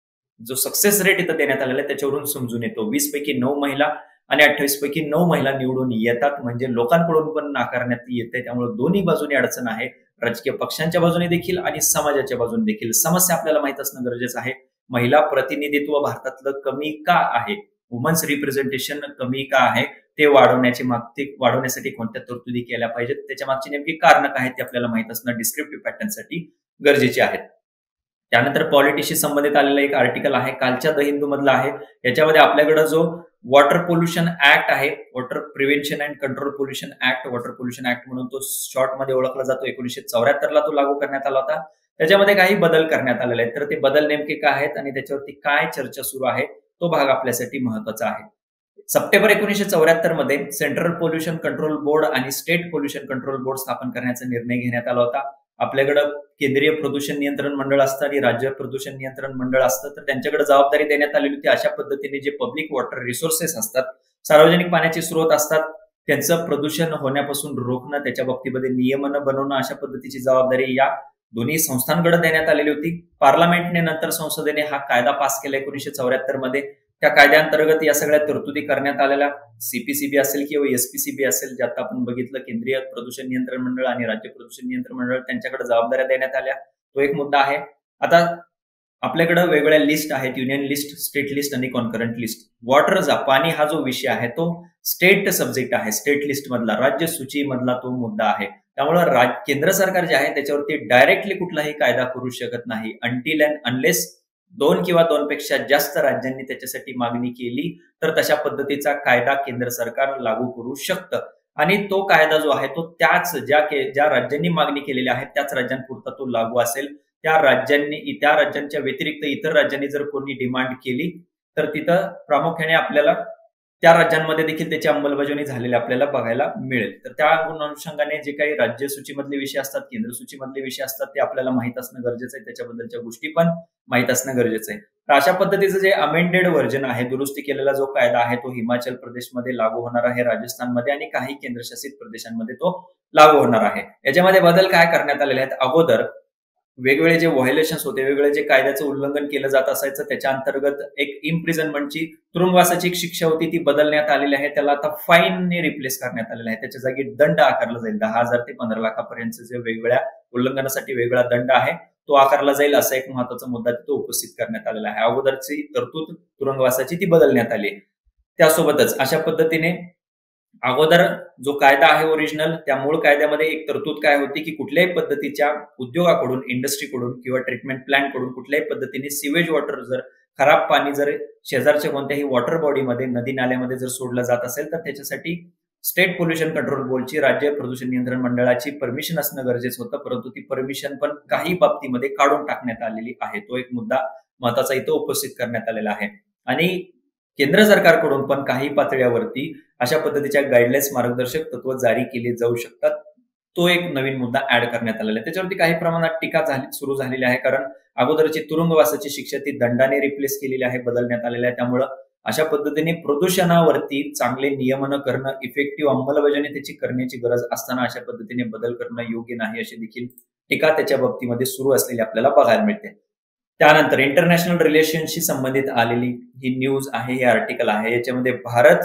जो सक्सेस रेट इथं देण्यात आलेला आहे त्याच्यावरून समजून येतो. 20 पैकी 9 महिला आणि 28 पैकी 9 महिला निवडून येतात, म्हणजे लोकांकडून पण नाकारण्यात येते. त्यामुळे दोन्ही बाजूने अडचण आहे, राजकीय पक्षांच्या बाजूने देखील आणि समाजाच्या बाजूने देखील. समस्या आपल्याला माहित असणं गरजेचं आहे. महिला प्रतिनिधित्व भारतातलं कमी का आहे, वुमन्स रिप्रेझेंटेशन कमी का आहे, ते वाढवण्यासाठी कोणत्या तरतुदी केल्या पाहिजेत, त्याच्या मागची नेमकी कारण काय आहेत ते आपल्याला माहित असणं डिस्क्रिप्टिव्ह पॅटर्नसाठी गरजेचे आहेत. त्यानंतर पॉलिटिक्सशी संबंधित आलेला एक आर्टिकल आहे, कालच्या द हिंदू मधला आहे. याच्यामध्ये आपल्याकडे जो वॉटर पोल्युशन ऍक्ट आहे, water prevention and control pollution act, water pollution act म्हणून तो शॉर्ट मध्ये ओळखला जातो, 1974 ला तो लागू करण्यात आला होता. त्याच्यामध्ये काही बदल करण्यात आलेले आहेत. तर ते बदल नेमके काय आहेत आणि त्याच्यावरती काय चर्चा सुरू आहे, तो भाग आपल्यासाठी महत्वाचा आहे. सप्टेंबर 1974 मध्ये सेंट्रल पोल्युशन कंट्रोल बोर्ड आणि स्टेट पोल्युशन कंट्रोल बोर्ड स्थापन करण्याचा निर्णय घेण्यात आला होता. आपल्याकडे केंद्रीय प्रदूषण नियंत्रण मंडळ असतं आणि राज्य प्रदूषण नियंत्रण मंडळ असतं, तर त्यांच्याकडे जबाबदारी देण्यात आलेली होती. अशा पद्धतीने जे पब्लिक वॉटर रिसोर्सेस असतात, सार्वजनिक पाण्याचे स्रोत असतात, त्यांचं प्रदूषण होण्यापासून रोखणं, त्याच्या बाबतीमध्ये नियमन बनवणं, अशा पद्धतीची जबाबदारी या दोन्ही संस्थांकडे देण्यात आलेली होती. पार्लमेंटने नंतर संसदेने हा कायदा पास केला 1974 मध्ये. त्या कायद्याअंतर्गत या सगळ्या तरतुदी करण्यात आलेल्या, CPCB असेल किंवा SPCB असेल, ज्यात आपण बघितलं केंद्रीय प्रदूषण नियंत्रण मंडळ आणि राज्य प्रदूषण नियंत्रण मंडळ, त्यांच्याकडे जबाबदाऱ्या देण्यात आल्या. तो एक मुद्दा आहे. आता आपल्याकडे वेगवेगळ्या लिस्ट आहेत, युनियन लिस्ट, स्टेट लिस्ट आणि कॉन्करंट लिस्ट. वॉटरचा, पाणी हा जो विषय आहे तो स्टेट सब्जेक्ट आहे, स्टेट लिस्ट मधला, राज्य सूची मधला तो मुद्दा आहे. त्यामुळे केंद्र सरकार जे आहे त्याच्यावरती डायरेक्टली कुठलाही कायदा करू शकत नाही अंटिल अँड अनलेस 2 किंवा 2 पेक्षा जास्त राज्यांनी त्याच्यासाठी मागणी केली तर तशा पद्धतीचा कायदा केंद्र सरकार लागू करू शकतं. आणि तो कायदा जो आहे तो त्याच ज्या राज्यांनी मागणी केलेली आहे त्याच राज्यांपुरता तो लागू असेल. त्या राज्यांच्या व्यतिरिक्त इतर राज्यांनी जर कोणी डिमांड केली तर तिथं प्रामुख्याने आपल्याला त्या राज्यांमध्ये देखील त्याची अंमलबजावणी झालेली आपल्याला बघायला मिळेल. तर त्या अनुषंगाने जे काही राज्य सूचीमधले विषय असतात, केंद्र सूचीमधले विषय असतात, ते आपल्याला माहित असणं गरजेचं आहे. त्याच्याबद्दलच्या गोष्टी पण माहित असणं गरजेचं आहे. तर अशा पद्धतीचं जे अमेंडेड व्हर्जन आहे, दुरुस्ती केलेला जो कायदा आहे, तो हिमाचल प्रदेशमध्ये लागू होणार आहे, राजस्थानमध्ये आणि काही केंद्रशासित प्रदेशांमध्ये तो लागू होणार आहे. याच्यामध्ये बदल काय करण्यात आलेले आहेत, अगोदर वेगवेगळे जे व्हायोलेशन्स होते, वेगवेगळे जे कायद्याचं उल्लंघन केलं जात असायचं, त्याच्या अंतर्गत एक इम्प्रिझनमेंटची, तुरुंगवासाची एक शिक्षा होती, ती बदलण्यात आलेली आहे. त्याला आता फाईनने रिप्लेस करण्यात आलेला आहे. त्याच्या जागी दंड आकारला जाईल. 10,000 ते 15 लाखापर्यंत जे वेगवेगळ्या उल्लंघनासाठी वेगळा दंड आहे तो आकारला जाईल, असा एक महत्वाचा मुद्दा तिथे उपस्थित करण्यात आलेला आहे. अगोदरची तरतूद तुरुंगवासाची ती बदलण्यात आली. त्यासोबतच अशा पद्धतीने अगोदर जो कायदा आहे ओरिजिनल, त्या मूळ कायद्यामध्ये एक तरतूद काय होती की कुठल्याही पद्धतीच्या उद्योगाकडून, इंडस्ट्रीकडून किंवा ट्रीटमेंट प्लांट कडून कुठल्याही पद्धतीने सिवेज वॉटर, जर खराब पाणी जर शेजारच्या कोणत्याही वॉटर बॉडीमध्ये, नदी नाल्यामध्ये जर सोडलं जात असेल तर त्याच्यासाठी स्टेट पोल्युशन कंट्रोल बोर्डची, राज्य प्रदूषण नियंत्रण मंडळाची परमिशन असणं गरजेचं होतं. परंतु ती परमिशन पण काही बाबतीमध्ये काढून टाकण्यात आलेली आहे. तो एक मुद्दा महत्वाचा इथं उपस्थित करण्यात आलेला आहे. आणि केंद्र सरकारकडून पण काही पातळ्यावरती अशा पद्धतीच्या गाईडलाईन्स, मार्गदर्शक तत्व जारी केली जाऊ शकतात. तो एक नवीन मुद्दा ऍड करण्यात आलेला आहे. त्याच्यावरती काही प्रमाणात टीका सुरू झालेली आहे, कारण अगोदरची तुरुंगवासाची शिक्षा ती दंडाने रिप्लेस केलेली आहे, बदलण्यात आलेली आहे. त्यामुळं अशा पद्धतीने प्रदूषणावरती चांगले नियमन करणं, इफेक्टिव्ह अंमलबजावणी त्याची करण्याची गरज असताना अशा पद्धतीने बदल करणं योग्य नाही, अशी देखील एका त्याच्या बाबतीमध्ये सुरू असलेली आपल्याला बघायला मिळते. त्यानंतर इंटरनॅशनल रिलेशनशी संबंधित आलेली ही न्यूज आहे, हे आर्टिकल आहे. याच्यामध्ये भारत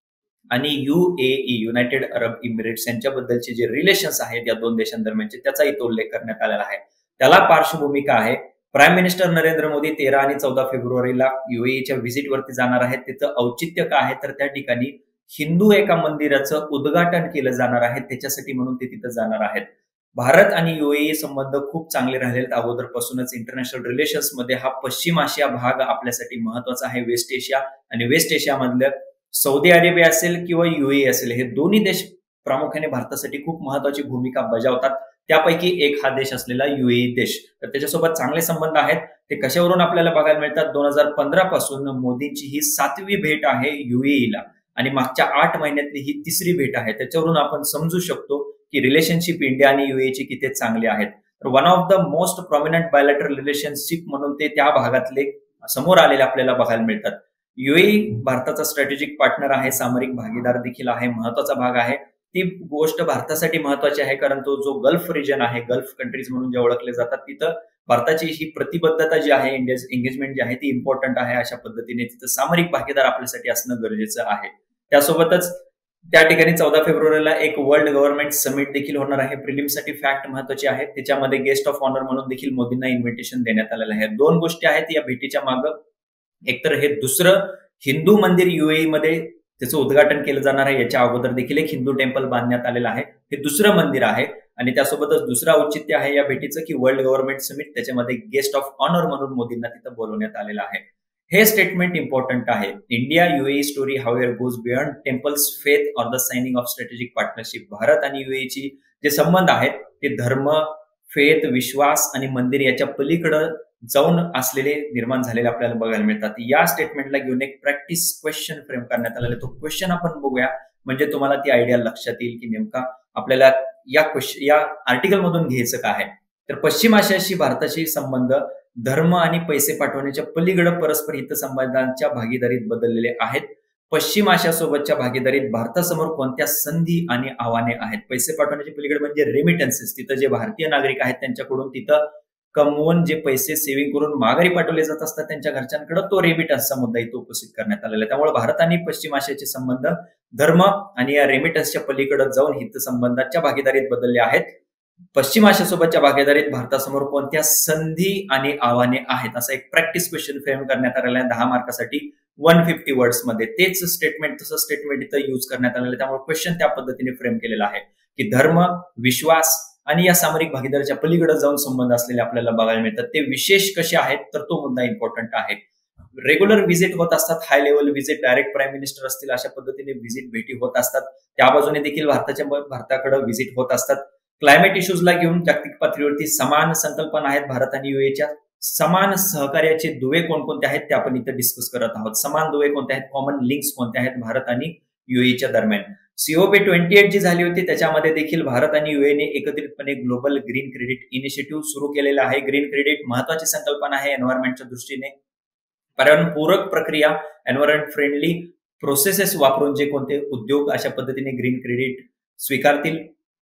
आणि UAE युनायटेड अरब इमिरेट्स यांच्याबद्दलचे जे रिलेशन्स आहेत या दोन देशांदरम्यानचे, त्याचा इथं उल्लेख करण्यात आलेला आहे. त्याला पार्श्वभूमी काय आहे? प्राईम मिनिस्टर नरेंद्र मोदी 13 आणि 14 फेब्रुवारीला UAEच्या व्हिजिटवरती जाणार आहेत. तिथं औचित्य काय आहे, तर त्या ठिकाणी हिंदू एका मंदिराचं उद्घाटन केलं जाणार आहे, त्याच्यासाठी म्हणून ते तिथं जाणार आहेत. भारत आणि UAE संबंध खूप चांगले राहिलेत अगोदरपासूनच. इंटरनॅशनल रिलेशन्स मध्ये हा पश्चिम आशिया भाग आपल्यासाठी महत्वाचा आहे. वेस्ट एशिया आणि वेस्ट एशियामधलं सौदी अरेबिया असेल किंवा UAE असेल, हे दोन्ही देश प्रामुख्याने भारतासाठी खूप महत्वाची भूमिका बजावतात. त्यापैकी एक हा देश असलेला UAE देश, तर त्याच्यासोबत चांगले संबंध आहेत. ते कशावरून आपल्याला बघायला मिळतात? 2015 पासून मोदींची ही 7वी भेट आहे UAEला आणि मागच्या 8 महिन्यातली ही 3री भेट आहे. त्याच्यावरून आपण समजू शकतो की रिलेशनशिप इंडिया आणि UAEची किती चांगली आहेत. तर one of the most prominent bilateral relationship म्हणून ते त्या भागातले समोर आलेले आपल्याला बघायला मिळतात. UAE भारताचा स्ट्रॅटेजिक पार्टनर आहे, सामरिक भागीदार देखील आहे, महत्वाचा भाग आहे. ती गोष्ट भारतासाठी महत्वाची आहे कारण तो जो गल्फ रिजन आहे, गल्फ कंट्रीज म्हणून जे ओळखले जातात, तिथं भारताची ही प्रतिबद्धता जी आहे, इंडियाच एंगेजमेंट जी आहे ती इम्पॉर्टंट आहे. अशा पद्धतीने तिथं सामरिक भागीदार आपल्यासाठी असणं गरजेचं आहे. त्यासोबतच त्या ठिकाणी 14 फेब्रुवारीला एक वर्ल्ड गव्हर्नमेंट समिट देखील होणार आहे. प्रिलिम्ससाठी फॅक्ट महत्वाची आहे. त्याच्यामध्ये गेस्ट ऑफ ऑनर म्हणून देखील मोदींना इन्व्हिटेशन देण्यात आलेलं आहे. दोन गोष्टी आहेत या भेटीच्या मागे. एकतर हे दुसरं हिंदू मंदिर UAE मध्ये त्याचं उद्घाटन केलं जाणार आहे. याच्या अगोदर देखील एक हिंदू टेम्पल बांधण्यात आलेलं आहे. हे दुसरं मंदिर आहे आणि त्यासोबतच दुसरं औचित्य आहे या भेटीचं की वर्ल्ड गव्हर्नमेंट समिट, त्याच्यामध्ये गेस्ट ऑफ ऑनर म्हणून मोदींना तिथं बोलवण्यात आलेलं आहे. हे स्टेटमेंट इम्पॉर्टंट आहे. India UAE story however goes beyond temples, faith or the signing of strategic partnership. Bharat आणि UAEची जे संबंध आहेत ते धर्म, फेथ, विश्वास आणि मंदिर याच्या पलीकडे जाऊन असलेले निर्माण झालेले आपल्याला बघायला मिळतात. या स्टेटमेंटला घेऊन एक प्रॅक्टिस क्वेश्चन फ्रेम करण्यात आलेला आहे. तो क्वेश्चन आपण बघूया, म्हणजे तुम्हाला ती आयडिया लक्षात येईल की नेमका आपल्याला या आर्टिकल मधून घ्यायचं काय आहे. तर पश्चिम आशियाशी भारताचे संबंध धर्म आणि पैसे पाठवण्याच्या पलीकडे परस्पर हितसंबंधांच्या भागीदारीत बदललेले आहेत. पश्चिम आशियासोबतच्या भागीदारीत भारतासमोर कोणत्या संधी आणि आव्हाने आहेत? पैसे पाठवण्याच्या पलीकडे म्हणजे रेमिटन्सेस. तिथं जे भारतीय नागरिक आहेत त्यांच्याकडून तिथं कमवून जे पैसे सेव्हिंग करून माघारी पाठवले जात असतात त्यांच्या घरच्यांकडे, तो रेमिटन्सचा मुद्दा इथं उपस्थित करण्यात आलेला आहे. त्यामुळे भारत आणि पश्चिम आशियाचे संबंध धर्म आणि या रेमिटन्सच्या पलीकडे जाऊन हितसंबंधाच्या भागीदारीत बदलले आहेत. पश्चिम आशियासोबतच्या भागीदारीत भारतासमोर कोणत्या संधी आणि आव्हाने आहेत, असा एक प्रॅक्टिस क्वेश्चन फ्रेम करण्यात आलेला आहे 10 मार्कासाठी 150 वर्ड्स मध्ये. तेच स्टेटमेंट, तसं स्टेटमेंट इथं यूज करण्यात आलेलं आहे. त्यामुळे क्वेश्चन त्या पद्धतीने फ्रेम केलेला आहे की धर्म, विश्वास आणि या सामरिक भागीदारीच्या पलीकडे जाऊन संबंध असलेले आपल्याला बघायला मिळतात. ते विशेष कसे आहेत, तर तो मुद्दा इम्पॉर्टंट आहे. रेग्युलर व्हिजिट होत असतात, high level visit, direct prime minister असतील अशा पद्धतीने व्हिजिट भेटी होत असतात. त्या बाजूने देखील भारताकडे व्हिजिट होत असतात. क्लायमेट इश्यूजला घेऊन जागतिक पातळीवरती समान संकल्पना आहेत भारत आणि UAEच्या. समान सहकार्याचे दुवे कोणकोणते आहेत ते आपण इथं डिस्कस करत आहोत. समान दुवे कोणते आहेत, कॉमन लिंक्स कोणते आहेत भारत आणि UAEच्या दरम्यान. COP28 जी झाली होती त्याच्यामध्ये देखील भारत आणि UAEने एकत्रितपणे ग्लोबल ग्रीन क्रेडिट इनिशिएटिव्ह सुरू केलेला आहे. ग्रीन क्रेडिट महत्वाची संकल्पना आहे एन्व्हायरमेंटच्या दृष्टीने. पर्यावरण पूरक प्रक्रिया, एन्व्हायरमेंट फ्रेंडली प्रोसेसेस वापरून जे कोणते उद्योग अशा पद्धतीने ग्रीन क्रेडिट स्वीकारतील,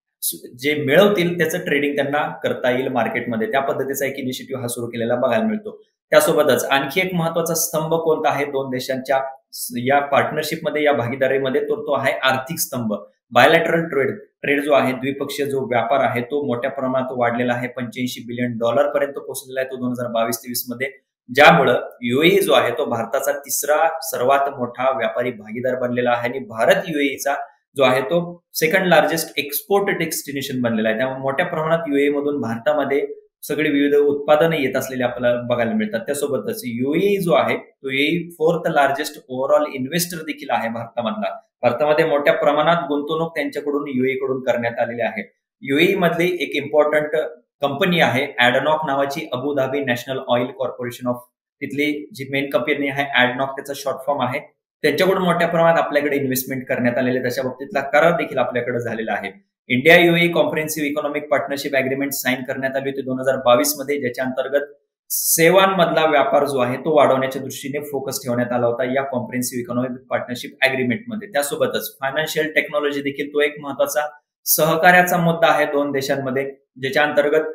जे मिळवतील त्याचं ट्रेडिंग त्यांना करता येईल मार्केटमध्ये, त्या पद्धतीचा एक इनिशिएटिव्ह हा सुरू केलेला बघायला मिळतो. त्यासोबतच आणखी एक महत्वाचा स्तंभ कोणता आहे दोन देशांच्या या पार्टनरशिपमध्ये, या भागीदारीमध्ये, तो आहे आर्थिक स्तंभ. बायलॅटरल ट्रेड जो आहे, द्विपक्षीय जो व्यापार आहे तो मोठ्या प्रमाणात वाढलेला आहे. $85 बिलियन पर्यंत पोहोचलेला आहे तो 2022-23 मध्ये, ज्यामुळं UAE जो आहे तो भारताचा तिसरा सर्वात मोठा व्यापारी भागीदार बनलेला आहे आणि भारत UAEचा जो आहे तो सेकंड लार्जेस्ट एक्सपोर्ट डेस्टिनेशन बनलेला आहे. त्यामुळे मोठ्या प्रमाणात UAE मधून भारतामध्ये सगळे विविध उत्पादनं येत असलेले आपल्याला बघायला मिळतात. त्यासोबतच UAE जो आहे तो UAE 4th largest overall investor देखील आहे भारतामधला. भारतामध्ये मोठ्या प्रमाणात गुंतवणूक त्यांच्याकडून UAE कडून करण्यात आलेली आहे. UAE मधली एक इम्पॉर्टंट कंपनी आहे ऍडनॉक नावाची, Abu Dhabi national oil corporation of, तिथली जी मेन कंपनी आहे ऍडनॉक, त्याचा शॉर्ट फॉर्म आहे. त्यांच्याकडून मोठ्या प्रमाणात आपल्याकडे इन्व्हेस्टमेंट करण्यात आलेले, त्याच्या बाबतीतला करार देखील आपल्याकडे झालेला आहे. India UAE comprehensive economic partnership agreement sign करण्यात आली होती 2022 मध्ये, ज्याच्या अंतर्गत सेवांमधला व्यापार जो आहे तो वाढवण्याच्या दृष्टीने फोकस ठेवण्यात आला होता या कॉम्प्रिहेन्सिव्ह इकॉनॉमिक पार्टनरशिप अग्रीमेंटमध्ये. त्यासोबतच फायनान्शियल टेक्नॉलॉजी देखील तो एक महत्वाचा सहकार्याचा मुद्दा आहे दोन देशांमध्ये, ज्याच्या अंतर्गत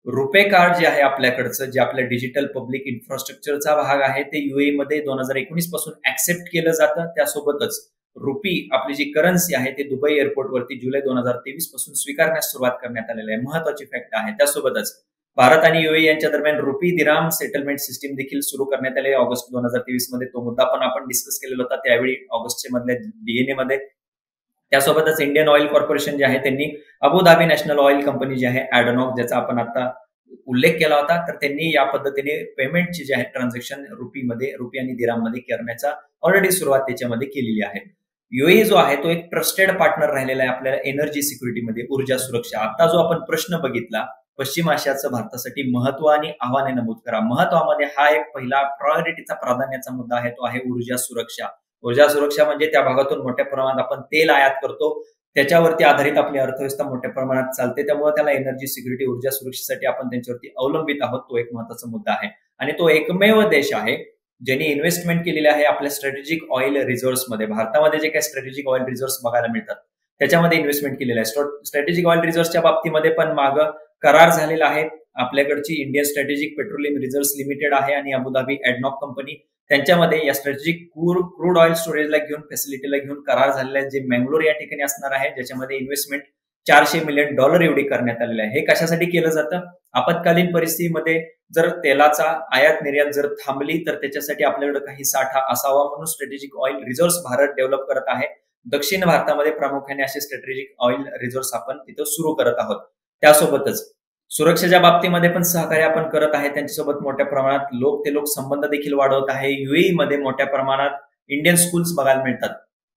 रुपे कार्ड जे आहे आपल्याकडचं, जे आपल्या डिजिटल पब्लिक इन्फ्रास्ट्रक्चरचा भाग आहे, ते UAE मध्ये 2019 पासून ऍक्सेप्ट केलं जातं. त्यासोबतच रुपी आपली जी करन्सी आहे ते दुबई एअरपोर्टवरती जुलै 2023 पासून स्वीकारण्यास सुरुवात करण्यात आलेली आहे. महत्वाची फॅक्ट आहे. त्यासोबतच भारत आणि UAE यांच्या दरम्यान रुपी दिराम सेटलमेंट सिस्टीम देखील सुरू करण्यात आले ऑगस्ट 2023 मध्ये. तो मुद्दा पण आपण डिस्कस केलेला होता त्यावेळी ऑगस्टच्या मधल्या DNA मध्ये. त्यासोबतच इंडियन ऑइल कॉर्पोरेशन जे आहे त्यांनी अबुधाबी नॅशनल ऑइल कंपनी जी आहे ॲडनॉक, ज्याचा आपण आता उल्लेख केला होता, तर त्यांनी या पद्धतीने पेमेंटची जे आहे ट्रान्झॅक्शन रुपी आणि दिराम मध्ये करण्याचा ऑलरेडी सुरुवात त्याच्यामध्ये केलेली आहे. UAE जो आहे तो एक ट्रस्टेड पार्टनर राहिलेला आहे आपल्याला एनर्जी सिक्युरिटीमध्ये, ऊर्जा सुरक्षा. आता जो आपण प्रश्न बघितला पश्चिम आशियाचं भारतासाठी महत्व आणि आव्हाने नमूद करा. महत्वामध्ये हा एक पहिला प्रायोरिटीचा प्राधान्याचा मुद्दा आहे, तो आहे ऊर्जा सुरक्षा. ऊर्जा सुरक्षा म्हणजे त्या भागातून मोठ्या प्रमाणात आपण तेल आयात करतो, त्याच्यावरती आधारित आपली अर्थव्यवस्था मोठ्या प्रमाणात चालते. त्यामुळे त्याला एनर्जी सिक्युरिटी, ऊर्जा सुरक्षेसाठी आपण त्यांच्यावरती अवलंबित आहोत. तो एक महत्वाचा मुद्दा आहे आणि तो एकमेव देश आहे ज्यांनी इन्व्हेस्टमेंट केलेली आहे आपल्या स्ट्रॅटेजिक ऑइल रिझर्व्स मध्ये. भारतामध्ये जे काही स्ट्रॅटेजिक ऑइल रिझर्व्स बघायला मिळतात त्याच्यामध्ये इन्व्हेस्टमेंट केलेलं आहे. स्ट्रॅटेजिक ऑइल रिझर्व्सच्या बाबतीमध्ये पण माग करार झालेला आहे. आपल्याकडची Indian strategic petroleum reserves limited आहे आणि अबुधाबी ॲडनॉक कंपनी, त्यांच्यामध्ये या स्ट्रॅटेजिक क्रूड ऑइल स्टोरेजला घेऊन, फॅसिलिटीला घेऊन करार झालेला आहे, जे मंगलोर या ठिकाणी असणार आहे, ज्याच्यामध्ये इन्व्हेस्टमेंट $400 मिलियन एवढी करण्यात आलेली आहे. हे कशासाठी केलं जातं? आपत्कालीन परिस्थितीमध्ये जर तेलाचा आयात निर्यात जर थांबली तर त्याच्यासाठी आपल्याकडे काही साठा असावा म्हणून strategic oil reserves Bharat develop करत आहे. दक्षिण भारतामध्ये प्रामुख्याने असे स्ट्रॅटेजिक ऑइल रिझर्व्स आपण तिथं सुरू करत आहोत. त्यासोबतच सुरक्षेच्या बाबतीमध्ये पण सहकार्य आपण करत आहे. त्यांच्यासोबत मोठ्या प्रमाणात लोक संबंध देखील वाढवत आहे. UAE मध्ये मोठ्या प्रमाणात इंडियन स्कूल्स बघायला मिळतात.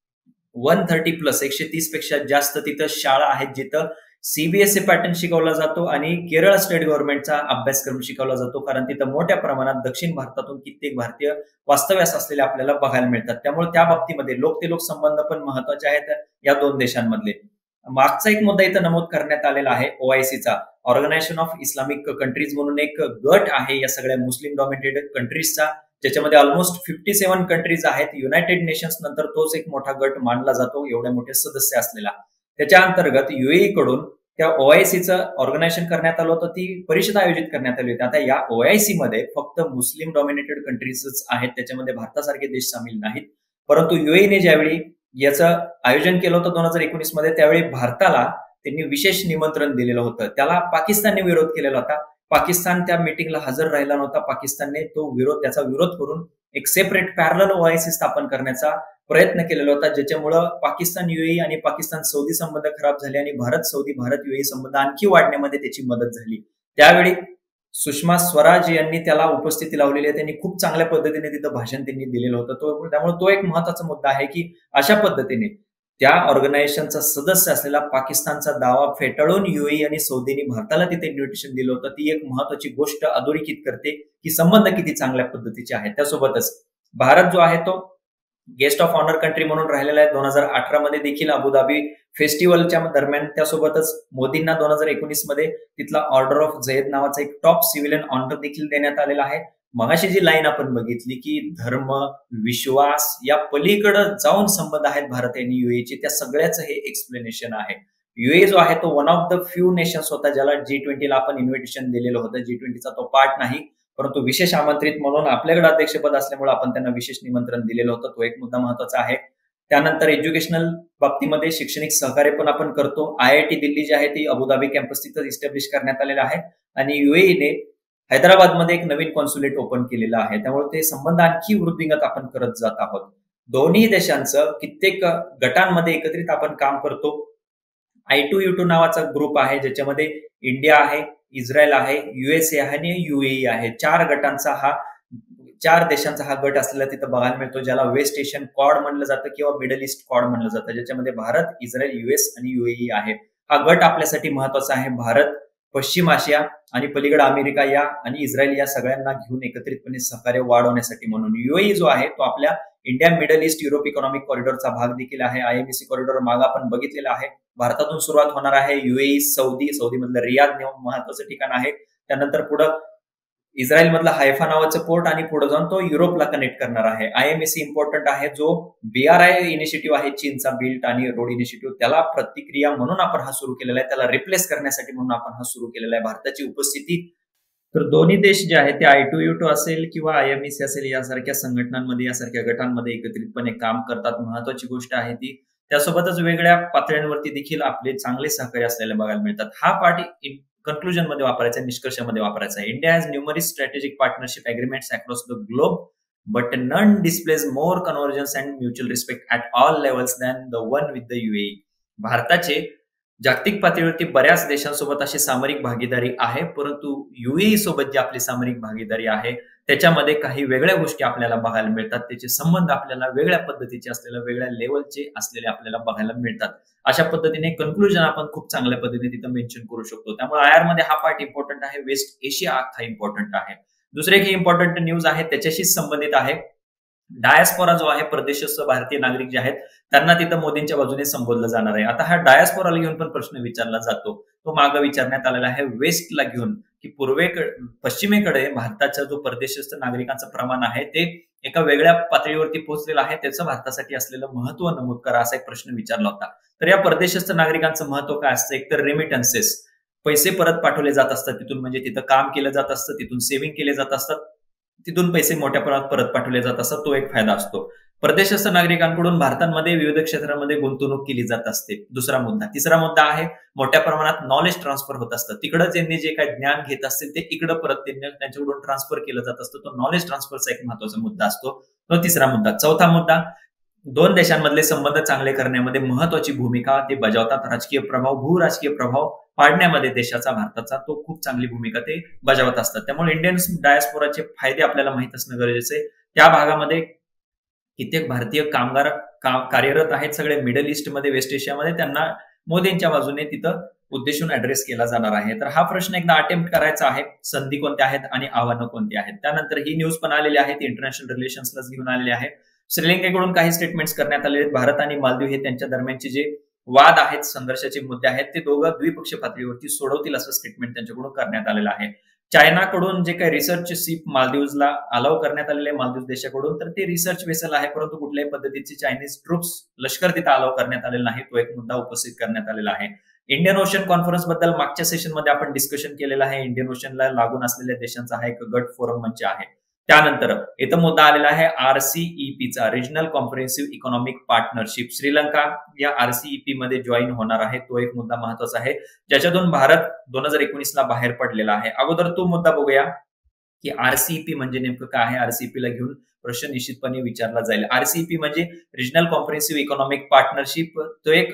130+ 130 पेक्षा जास्त तिथं शाळा आहेत जिथं CBSE पॅटर्न शिकवला जातो आणि केरळ स्टेट गव्हर्नमेंटचा अभ्यासक्रम शिकवला जातो, कारण तिथं मोठ्या प्रमाणात दक्षिण भारतातून कित्येक भारतीय वास्तव्यास असलेले आपल्याला बघायला मिळतात. त्यामुळे त्या बाबतीमध्ये लोक संबंध पण महत्वाचे आहेत या दोन देशांमधले. मागचा एक मुद्दा इथं नमूद करण्यात आलेला आहे OICचा, ऑर्गनायझेशन ऑफ इस्लामिक कंट्रीज म्हणून एक गट आहे या सगळ्या मुस्लिम डॉमिनेटेड कंट्रीजचा, ज्याच्यामध्ये ऑलमोस्ट 57 कंट्रीज आहेत. युनायटेड नेशन्स नंतर तोच एक मोठा गट मानला जातो, एवढे मोठे सदस्य असलेला. त्याच्या अंतर्गत UAE कडून त्या OICचं ऑर्गनायझेशन करण्यात आलं होतं, ती परिषद आयोजित करण्यात आली होती. आता या OIC मध्ये फक्त मुस्लिम डॉमिनेटेड कंट्रीजच आहेत, त्याच्यामध्ये भारतासारखे देश सामील नाहीत. परंतु UAE ज्यावेळी याचं आयोजन केलं होतं 2019 मध्ये, त्यावेळी भारताला त्यांनी विशेष निमंत्रण दिलेलं होतं. त्याला पाकिस्तानने विरोध केलेला होता. पाकिस्तान त्या मीटिंगला हजर राहिला नव्हता. पाकिस्तानने त्याचा विरोध करून एक सेपरेट पॅरलल OIC स्थापन करण्याचा प्रयत्न केलेला होता, ज्याच्यामुळं पाकिस्तान UAE आणि पाकिस्तान सौदी संबंध खराब झाले आणि भारत सौदी, भारत UAE संबंध आणखी वाढण्यामध्ये त्याची मदत झाली. त्यावेळी सुषमा स्वराज यांनी त्याला उपस्थिती लावलेली आहे. त्यांनी खूप चांगल्या पद्धतीने तिथं भाषण त्यांनी दिलेलं होतं. त्यामुळे तो एक महत्वाचा मुद्दा आहे की अशा पद्धतीने त्या ऑर्गनायझेशनचा सदस्य असलेला पाकिस्तानचा दावा फेटाळून UAE आणि सौदीने भारताला तिथे इन्व्हिटेशन दिलं होतं. ती एक महत्वाची गोष्ट अधोरेखित करते की संबंध किती चांगल्या पद्धतीचे आहेत. त्यासोबतच भारत जो आहे तो गेस्ट ऑफ ऑनर कंट्री म्हणून राहिलेला आहे 2018 मध्ये देखील अबुधाबी फेस्टिवलच्या दरम्यान. त्यासोबतच मोदींना 2019 मध्ये तिथला ऑर्डर ऑफ झयद नावाचा एक टॉप सिव्हिलियन ऑनर देखील देण्यात आलेला आहे. मगाशी जी लाईन आपण बघितली की धर्म, विश्वास या पलीकडे जाऊन संबंध आहेत भारत आणि UAE चे, त्या सगळ्याचं हे एक्सप्लेनेशन आहे. UAE जो आहे तो one of the few nations होता ज्याला G20 ला आपण इन्व्हिटेशन दिलेलं होतं. G20चा तो पार्ट नाही, परंतु विशेष आमंत्रित म्हणून आपल्याकडे अध्यक्षपद असल्यामुळे आपण त्यांना विशेष निमंत्रण दिलेलं होतं. तो एक मुद्दा महत्वाचा आहे. त्यानंतर एज्युकेशनल बाबतीमध्ये शैक्षणिक सहकार्य पण आपण करतो. IIT दिल्ली जी आहे ती अबुधाबी कॅम्पस तिथं इस्टॅब्लिश करण्यात आलेला आहे आणि UAE हैदराबादमध्ये एक नवीन कॉन्सुलेट ओपन केलेलं आहे. त्यामुळे ते संबंध आणखी वृद्धिंगत आपण करत जात आहोत. दोन्ही देशांचं कित्येक गटांमध्ये एकत्रित आपण काम करतो. I2U2 नावाचा ग्रुप आहे ज्याच्यामध्ये इंडिया आहे, इस्रायल आहे, USA आहे आणि UAE आहे. 4 देशांचा हा गट असलेला तिथं बघायला मिळतो, ज्याला वेस्ट एशियन क्वाड म्हणलं जातं किंवा मिडल ईस्ट क्वाड म्हणलं जातं, ज्याच्यामध्ये भारत, इस्रायल, US आणि UAE आहे. हा गट आपल्यासाठी महत्वाचा आहे. भारत, पश्चिम आशिया आणि पलीकडे अमेरिका या आणि इस्रायल या सगळ्यांना घेऊन एकत्रितपणे सहकार्य वाढवण्यासाठी म्हणून. UAE जो आहे तो आपल्या India Middle East Europe economic कॉरिडॉरचा भाग देखील आहे. IMEC कॉरिडॉर माग आपण बघितलेला आहे. भारतातून सुरुवात होणार आहे. UAE, सौदी मधलं रियाद महत्वाचं ठिकाण आहे. त्यानंतर पुढे इस्रायल मधला हायफा नावाचं पोर्ट आणि पुढे जाऊन तो युरोपला कनेक्ट करणार आहे. IMEC इम्पॉर्टंट आहे, जो BRI इनिशिएटिव्ह आहे चीनचा, बिल्ट आणि रोड इनिशिएटिव्ह, त्याला प्रतिक्रिया म्हणून आपण हा सुरू केलेला आहे, त्याला रिप्लेस करण्यासाठी म्हणून आपण हा सुरू केलेला आहे. भारताची उपस्थिती तर दोन्ही देश जे आहेत ते I2U2 असेल किंवा IMEC असेल यासारख्या संघटनांमध्ये, यासारख्या गटांमध्ये एकत्रितपणे काम करतात. महत्वाची गोष्ट आहे ती. त्यासोबतच वेगळ्या पातळ्यांवरती देखील आपले चांगले सहकार्य असलेले बघायला मिळतात. हा पार्ट कन्क्लुजन मध्ये वापरायचा, निष्कर्षामध्ये वापरायचा. India has numerous strategic partnership agreements across the globe, but none displays more convergence and mutual respect at all levels than the one with the UAE. भारताचे जागतिक पातळीवरती बऱ्याच देशांसोबत अशी सामरिक भागीदारी आहे, परंतु UAE सोबत जी आपली सामरिक भागीदारी आहे त्याच्यामध्ये काही वेगळ्या गोष्टी आपल्याला बघायला मिळतात. त्याचे संबंध आपल्याला वेगळ्या पद्धतीचे असलेले, वेगळ्या लेवलचे असलेले आपल्याला बघायला मिळतात. अशा पद्धतीने कन्क्लुजन आपण खूप चांगल्या पद्धतीने तिथं मेन्शन करू शकतो. त्यामुळे IR मध्ये हा पार्ट इम्पॉर्टंट आहे. वेस्ट एशिया हा इम्पॉर्टंट आहे. दुसरे काही इम्पॉर्टंट न्यूज आहे त्याच्याशीच संबंधित आहे. डायस्पोरा जो आहे, परदेशस्थ भारतीय नागरिक जे आहेत त्यांना तिथं मोदींच्या बाजूने संबोधलं जाणार आहे. आता हा डायस्पोराला घेऊन पण प्रश्न विचारला जातो, तो मागे विचारण्यात आलेला आहे वेस्टला घेऊन, की पश्चिमेकडे भारताचा जो परदेशस्थ नागरिकांचं प्रमाण आहे ते एका वेगळ्या पातळीवरती पोहोचलेलं आहे, त्याचं भारतासाठी असलेलं महत्व नमूद करा, असा एक प्रश्न विचारला होता. तर या परदेशस्थ नागरिकांचं महत्व काय असतं? एक तर रेमिटन्सेस, पैसे परत पाठवले जात असतात तिथून, म्हणजे तिथं काम केलं जात असतं, तिथून सेव्हिंग केले जात असतात, तिथून पैसे मोठ्या प्रमाणात परत पाठवले जात असतात, तो एक फायदा असतो. परदेशस्थ नागरिकांकडून भारतामध्ये विविध क्षेत्रांमध्ये गुंतवणूक केली जात असते, दुसरा मुद्दा. तिसरा मुद्दा आहे मोठ्या प्रमाणात नॉलेज ट्रान्सफर होत असतं. तिकडं त्यांनी जे काही ज्ञान घेत असतील ते इकडं परत त्यांच्याकडून ट्रान्सफर केलं जात असतं, तो नॉलेज ट्रान्सफरचा एक महत्वाचा मुद्दा असतो, तो तिसरा मुद्दा. चौथा मुद्दा, दोन देशांमधले संबंध चांगले करण्यामध्ये महत्वाची भूमिका ते बजावतात. राजकीय प्रभाव, भूराजकीय प्रभाव पाडण्यामध्ये देशाचा, भारताचा, तो खूप चांगली भूमिका ते बजावत असतात. त्यामुळे इंडियन डायस्पोराचे फायदे आपल्याला माहित असणं गरजेचं आहे. त्या भागामध्ये कित्येक भारतीय कामगार कार्यरत आहेत, सगळे मिडल ईस्ट मध्ये, वेस्ट एशियामध्ये. त्यांना मोदींच्या बाजूने तिथं उद्देशून ऍड्रेस केला जाणार आहे. तर हा प्रश्न एकदा अटेम्प्ट करायचा आहे, संधी कोणत्या आहेत आणि आव्हानं कोणती आहेत. त्यानंतर ही न्यूज पण आलेली आहे, ती इंटरनॅशनल रिलेशन्सलाच घेऊन आलेली आहे. श्रीलंकेकडून काही स्टेटमेंट्स करण्यात आले आहेत. भारत आणि मालदीव हे त्यांच्या दरम्यानचे जे वाद आहेत, संघर्षाचे मुद्दे आहेत, ते दोघं द्विपक्षीय पातळीवरती सोडवतील असं स्टेटमेंट त्यांच्याकडून करण्यात आलेलं आहे. चायनाकडून जे काही रिसर्च शिप मालदीवला अलाव करण्यात आलेले मालदीव देशाकडून, तर ते रिसर्च वेसल आहे, परंतु कुठल्याही पद्धतीचे चायनीज ट्रुप्स, लष्कर तिथं अलाव करण्यात आलेलं नाही, तो एक मुद्दा उपस्थित करण्यात आलेला आहे. इंडियन ओशन कॉन्फरन्स बद्दल मागच्या सेशनमध्ये आपण डिस्कशन केलेलं आहे. इंडियन ओशनला लागून असलेल्या देशांचा हा एक गट फोरम मंच आहे. त्यानंतर इथं मुद्दा आलेला आहे RCEPचा, regional comprehensive economic partnership. Sri Lanka या RCEP मध्ये जॉईन होणार आहे, तो एक मुद्दा महत्वाचा आहे, ज्याच्यातून भारत 2019ला बाहेर पडलेला आहे. अगोदर तो मुद्दा बघूया की RCEP म्हणजे नेमकं काय आहे. RCEP ला घेऊन प्रश्न निश्चितपणे विचारला जाईल. RCEP म्हणजे रिजनल कॉम्प्रिहेन्सिव्ह इकॉनॉमिक पार्टनरशिप, तो एक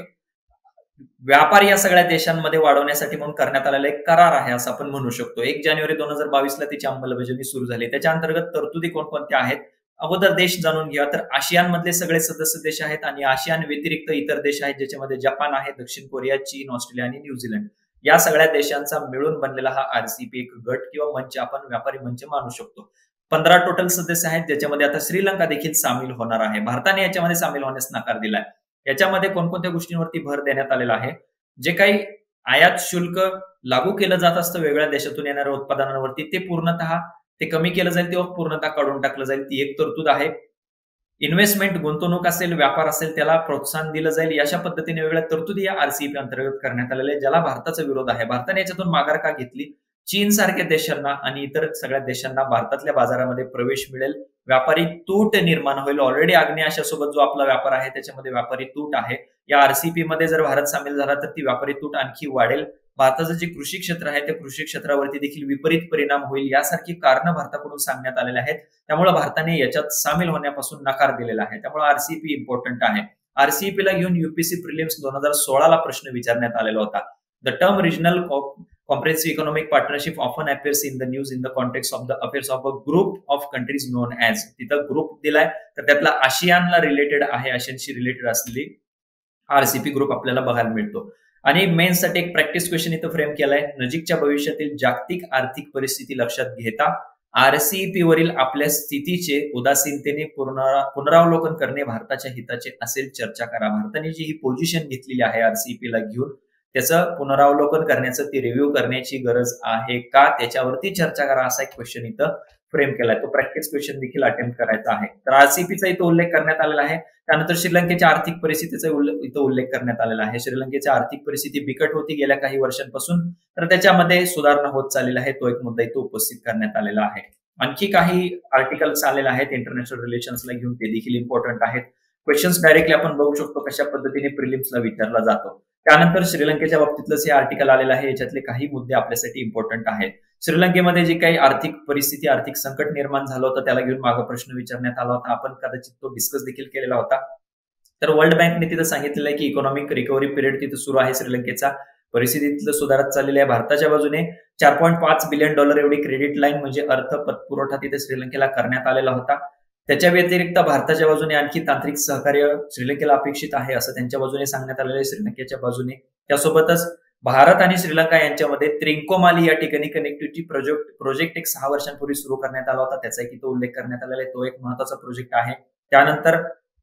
व्यापार या सगळ्या देशांमध्ये वाढवण्यासाठी म्हणून करण्यात आलेला एक करार आहे, असं आपण म्हणू शकतो. 1 जानेवारी 2022ला त्याची अंमलबजावणी सुरू झाली. त्याच्या अंतर्गत तरतुदी कोणकोणत्या आहेत अगोदर देश जाणून घ्या. तर आशियान मधले सगळे सदस्य देश आहेत आणि आशियान व्यतिरिक्त इतर देश आहेत, ज्याच्यामध्ये जपान आहे, दक्षिण कोरिया, चीन, ऑस्ट्रेलिया आणि न्यूझीलंड. या सगळ्या देशांचा मिळून बनलेला हा RCEP एक गट किंवा मंच, आपण व्यापारी मंच मानू शकतो. 15 टोटल सदस्य आहेत, ज्याच्यामध्ये आता श्रीलंका देखील सामील होणार आहे. भारताने याच्यामध्ये सामील होण्यास नकार दिलाय. याच्यामध्ये कोणकोणत्या गोष्टींवरती भर देण्यात आलेला आहे? जे काही आयात शुल्क लागू केलं जात असतं वेगळ्या देशातून येणाऱ्या उत्पादनांवरती, ते पूर्णतः ते कमी केलं जाईल किंवा पूर्णतः काढून टाकलं जाईल, ती एक तरतूद आहे. इन्व्हेस्टमेंट, गुंतवणूक असेल, व्यापार असेल, त्याला प्रोत्साहन दिलं जाईल. अशा पद्धतीने वेगळ्या तरतुदी या RCEP अंतर्गत करण्यात आलेल्या, ज्याला भारताचा विरोध आहे. भारताने याच्यातून माघार का घेतली? चीन सारख्या देशांना आणि इतर सगळ्या देशांना भारतातल्या बाजारामध्ये प्रवेश मिळेल, व्यापारी तूट निर्माण होईल. ऑलरेडी आग्नेय आशियासोबत जो आपला व्यापार आहे त्याच्यामध्ये व्यापारी तूट आहे. या RCEP मध्ये जर भारत सामील झाला तर ती व्यापारी तूट आणखी वाढेल. भारताचं जे कृषी क्षेत्र आहे त्या कृषी क्षेत्रावरती देखील विपरीत परिणाम होईल, यासारखी कारणं भारताकडून सांगण्यात आलेली आहेत. त्यामुळे भारताने याच्यात सामील होण्यापासून नकार दिलेला आहे. त्यामुळे RCEP इम्पॉर्टंट आहे. RCEP ला घेऊन UPSC प्रिलिम्स 2016ला प्रश्न विचारण्यात आलेला होता. The term regional comprehensive economic partnership often appears in the news in the context of the affairs of a group of countries known as. तिथं ग्रुप दिलाय, तर त्यातला आशियानला रिलेटेड आहे, आशियानशी रिलेटेड असलेली RCEP ग्रुप आपल्याला बघायला मिळतो. आणि मेन्ससाठी एक प्रॅक्टिस क्वेश्चन इथं फ्रेम केलाय. नजीकच्या भविष्यातील जागतिक आर्थिक परिस्थिती लक्षात घेता RCEP वरील आपल्या स्थितीचे उदासीनतेने पुनरावलोकन करणे भारताच्या हिताचे असेल, चर्चा करा. भारताने जी ही पोझिशन घेतलेली आहे RCEP ला घेऊन, त्याचं पुनरावलोकन करण्याचं, ती रिव्ह्यू करण्याची गरज आहे का, त्याच्यावरती चर्चा करा, असा एक क्वेश्चन इथं फ्रेम केलाय. तो प्रॅक्टिस क्वेश्चन देखील अटेम्प्ट करायचा आहे. तर आरसीपीचा इथं उल्लेख करण्यात आलेला आहे. त्यानंतर श्रीलंकेच्या आर्थिक परिस्थितीचा इथं उल्लेख करण्यात आलेला आहे. श्रीलंकेची आर्थिक परिस्थिती बिकट होती गेल्या काही वर्षांपासून, तर त्याच्यामध्ये सुधारणा होत चाललेली आहे. तो एक मुद्दा इथं उपस्थित करण्यात आलेला आहे. आणखी काही आर्टिकल्स आलेले आहेत इंटरनॅशनल रिलेशन्सला घेऊन, ते देखील इम्पॉर्टंट आहेत. क्वेश्चन्स डायरेक्टली आपण बघू शकतो कशा पद्धतीने प्रिलिम्सला विचारला जातो. त्यानंतर श्रीलंकेच्या बाबतीतलंच हे आर्टिकल आलेलं आहे. याच्यातले काही मुद्दे आपल्यासाठी इम्पॉर्टंट आहेत. श्रीलंकेमध्ये जी काही आर्थिक परिस्थिती, आर्थिक संकट निर्माण झालं होतं, त्याला घेऊन मागे प्रश्न विचारण्यात आला होता. आपण कदाचित तो डिस्कस देखील केलेला होता. तर वर्ल्ड बँकने तिथं सांगितलेलं आहे की इकॉनॉमिक रिकव्हरी पिरियड तिथं सुरू आहे. श्रीलंकेचा परिस्थितीतलं सुधारत चाललेली आहे. भारताच्या बाजूने $4.5 बिलियन एवढी क्रेडिट लाईन म्हणजे अर्थ पुरवठा तिथे श्रीलंकेला करण्यात आलेला होता. त्याच्या व्यतिरिक्त भारताच्या बाजूने आणखी तांत्रिक सहकार्य श्रीलंकेला अपेक्षित आहे, असं त्यांच्या बाजूने सांगण्यात आलेलं आहे, श्रीलंकेच्या बाजूने. त्यासोबतच भारत आणि श्रीलंका यांच्यामध्ये त्रिंकोमाली या ठिकाणी कनेक्टिव्हिटी प्रोजेक्ट एक 6 वर्षांपूर्वी सुरू करण्यात आला होता. त्याचा एक उल्लेख करण्यात आलेला आहे. तो एक महत्वाचा प्रोजेक्ट आहे. त्यानंतर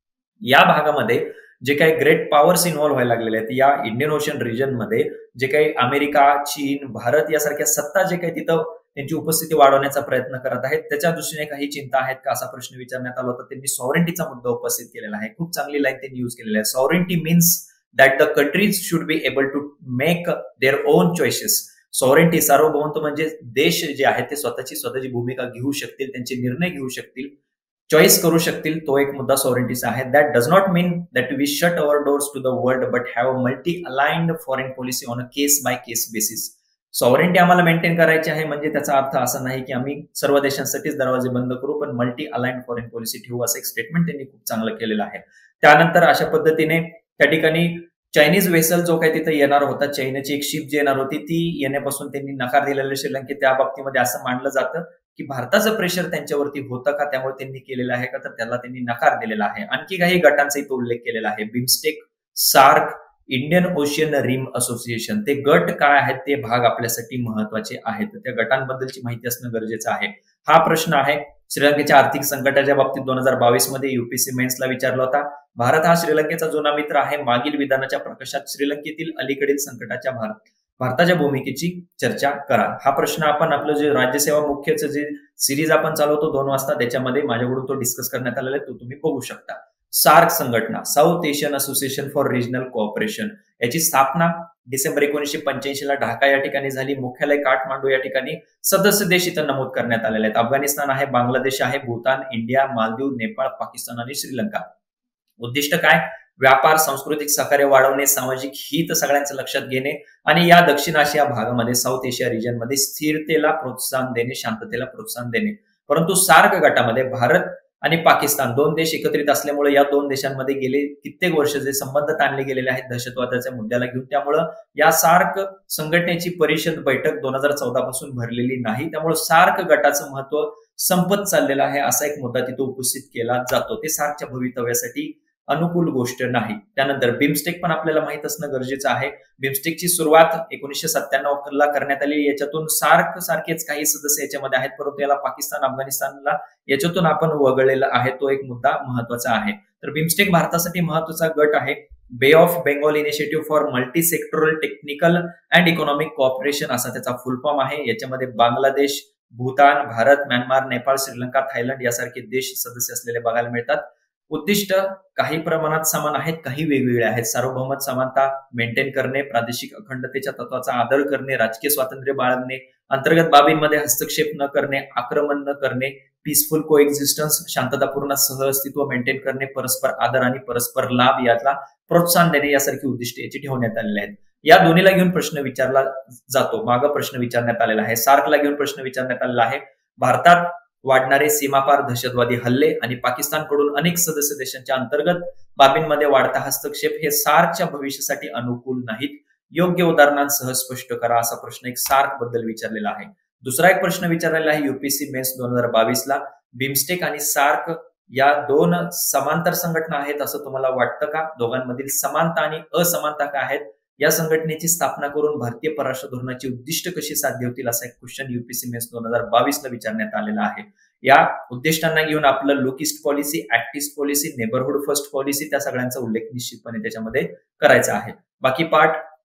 या भागामध्ये जे काही ग्रेट पॉवर्स इन्व्हॉल्व्ह व्हायला लागलेले आहेत, या इंडियन ओशन रिजनमध्ये जे काही अमेरिका, चीन, भारत यासारख्या सत्ता जे काही तिथं त्यांची उपस्थिती वाढवण्याचा प्रयत्न करत आहेत, त्याच्या दृष्टीने काही चिंता आहेत का, असा प्रश्न विचारण्यात आला होता. त्यांनी सॉव्हरेंटीचा मुद्दा उपस्थित केलेला आहे. खूप चांगली लाईन त्यांनी यूज केलेली आहे. Sovereignty means that the countries should be able to make their own choices. Sovereignty, सार्वभौमत्व म्हणजे देश जे आहेत ते स्वतःची भूमिका घेऊ शकतील, त्यांचे निर्णय घेऊ शकतील, चॉईस करू शकतील. तो एक मुद्दा सॉव्हरेंटीचा आहे. That does not mean that we shut our doors to the world but have multi aligned foreign policy on a case by case basis. Sovereignty आम्हाला मेंटेन करायची आहे म्हणजे त्याचा अर्थ असा नाही की आम्ही सर्व देशांसाठीच दरवाजे बंद करू, पण मल्टी अलाइन्ड फॉरेन पॉलिसी ठेवू, असं एक स्टेटमेंट त्यांनी खूप चांगलं केलेलं आहे. त्यानंतर अशा पद्धतीने त्या ठिकाणी चायनीज वेसल जो काही तिथे येणार होता, चायनाची एक शिप जी येणार होती, ती येण्यापासून त्यांनी नकार दिलेला श्रीलंकेत. त्या बाबतीमध्ये असं मानलं जातं की भारताचं प्रेशर त्यांच्यावरती होतं का, त्यामुळे त्यांनी केलेलं आहे का, तर त्याला त्यांनी नकार दिलेला आहे. आणखी काही गटांचा इथं उल्लेख केलेला आहे. BIMSTEC, SAARC, Indian Ocean Rim Association. ते गट काय आहेत, ते भाग आपल्यासाठी महत्वाचे आहेत. त्या गटांबद्दलची माहिती असणं गरजेचं आहे. हा प्रश्न आहे श्रीलंकेच्या आर्थिक संकटाच्या बाबतीत 2022 मध्ये युपीसी मेन्सला विचारला होता. भारत हा श्रीलंकेचा जुना मित्र आहे. मागील विधानाच्या प्रकाशात श्रीलंकेतील अलीकडील संकटाच्या भारताच्या भूमिकेची चर्चा करा. हा प्रश्न आपण आपलं जे राज्यसेवा मुख्यचं जे सिरीज आपण चालवतो 2 वाजता, त्याच्यामध्ये माझ्याकडून तो डिस्कस करण्यात आलेला आहे, तो तुम्ही बघू शकता. सार्क संघटना, South Asian Association for Regional Cooperation, याची स्थापना डिसेंबर 1985 ला ढाका या ठिकाणी झाली. मुख्यालय काठमांडू या ठिकाणी. सदस्य देश इथं नमूद करण्यात आलेले आहेत. अफगाणिस्तान आहे, बांगलादेश आहे, भूतान, इंडिया, मालदीव, नेपाळ, पाकिस्तान आणि श्रीलंका. उद्दिष्ट काय? व्यापार, सांस्कृतिक सहकार्य वाढवणे, सामाजिक हित सगळ्यांचं लक्षात घेणे आणि या दक्षिण आशिया भागामध्ये, साऊथ एशिया रिजनमध्ये स्थिरतेला प्रोत्साहन देणे, शांततेला प्रोत्साहन देणे. परंतु सार्क गटामध्ये भारत आणि पाकिस्तान 2 देश एकत्रित असल्यामुळे या 2 देशांमध्ये गेले कित्येक वर्ष जे संबंध ताणले गेलेले आहेत दहशतवादाच्या मुद्द्याला घेऊन, त्यामुळं या सार्क संघटनेची परिषद बैठक 2014 पासून भरलेली नाही. त्यामुळे सार्क गटाचं महत्व संपत चाललेलं आहे, असा एक मुद्दा तिथे उपस्थित केला जातो. ते सार्कच्या भवितव्यासाठी अनुकूल गोष्ट नाही. त्यानंतर बिमस्टेक पण आपल्याला माहित असणं गरजेचं आहे. बिमस्टेकची सुरुवात 1997 ला करण्यात आली. याच्यातून सार्क सारखेच काही सदस्य याच्यामध्ये आहेत, परंतु याला पाकिस्तान, अफगाणिस्तानला याच्यातून आपण वगळलेला आहे. तो एक मुद्दा महत्वाचा आहे. तर बिमस्टेक भारतासाठी महत्वाचा गट आहे. Bay of Bengal initiative for multi sectoral technical and economic cooperation असा त्याचा फुल फॉर्म आहे. याच्यामध्ये बांगलादेश, भूतान, भारत, म्यानमार, नेपाळ, श्रीलंका, थायलंड यासारखे देश सदस्य असलेले बघायला मिळतात. उद्दिष्ट काही प्रमाणात समान आहेत, काही वेगवेगळे आहेत. सार्वभौमत समानता मेंटेन करणे, प्रादेशिक अखंडतेच्या तत्वाचा आदर करणे, राजकीय स्वातंत्र्य बाळगणे, अंतर्गत बाबींमध्ये हस्तक्षेप न करणे, आक्रमण न करणे, पीसफुल कोएक्झिस्टन्स, शांततापूर्ण सहअस्तित्व मेंटेन करणे, परस्पर आदर आणि परस्पर लाभ याला प्रोत्साहन देणे यासारखी उद्दिष्टे याची ठेवण्यात आलेली आहेत. या दोन्हीला घेऊन प्रश्न विचारला जातो. मागं प्रश्न विचारण्यात आलेला आहे. सार्कला घेऊन प्रश्न विचारण्यात आलेला आहे. भारतात वाढणारे सीमापार दहशतवादी हल्ले आणि पाकिस्तानकडून अनेक सदस्य देशांच्या अंतर्गत बाबींमध्ये वाढता हस्तक्षेप हे सार्कच्या भविष्यासाठी अनुकूल नाहीत. योग्य उदाहरणांसह स्पष्ट करा, असा प्रश्न एक सार्क बद्दल विचारलेला आहे. दुसरा एक प्रश्न विचारलेला आहे युपीसी मेन्स 2022 ला. बिमस्टेक आणि सार्क या 2 समांतर संघटना आहेत असं तुम्हाला वाटतं का? दोघांमधील समानता आणि असमानता काय आहेत? या संघटनेची स्थापना करून भारतीय परराष्ट्र धोरणाची उद्दिष्ट कशी साध्य होतील, असा एक क्वेश्चन युपीसी मेन्स 2022 ला विचारण्यात आलेला आहे. या उद्दिष्टांना घेऊन आपलं look east policy, act east policy, neighbourhood first policy त्या सगळ्यांचा उल्लेख निश्चितपणे त्याच्यामध्ये करायचा आहे. बाकी पार्ट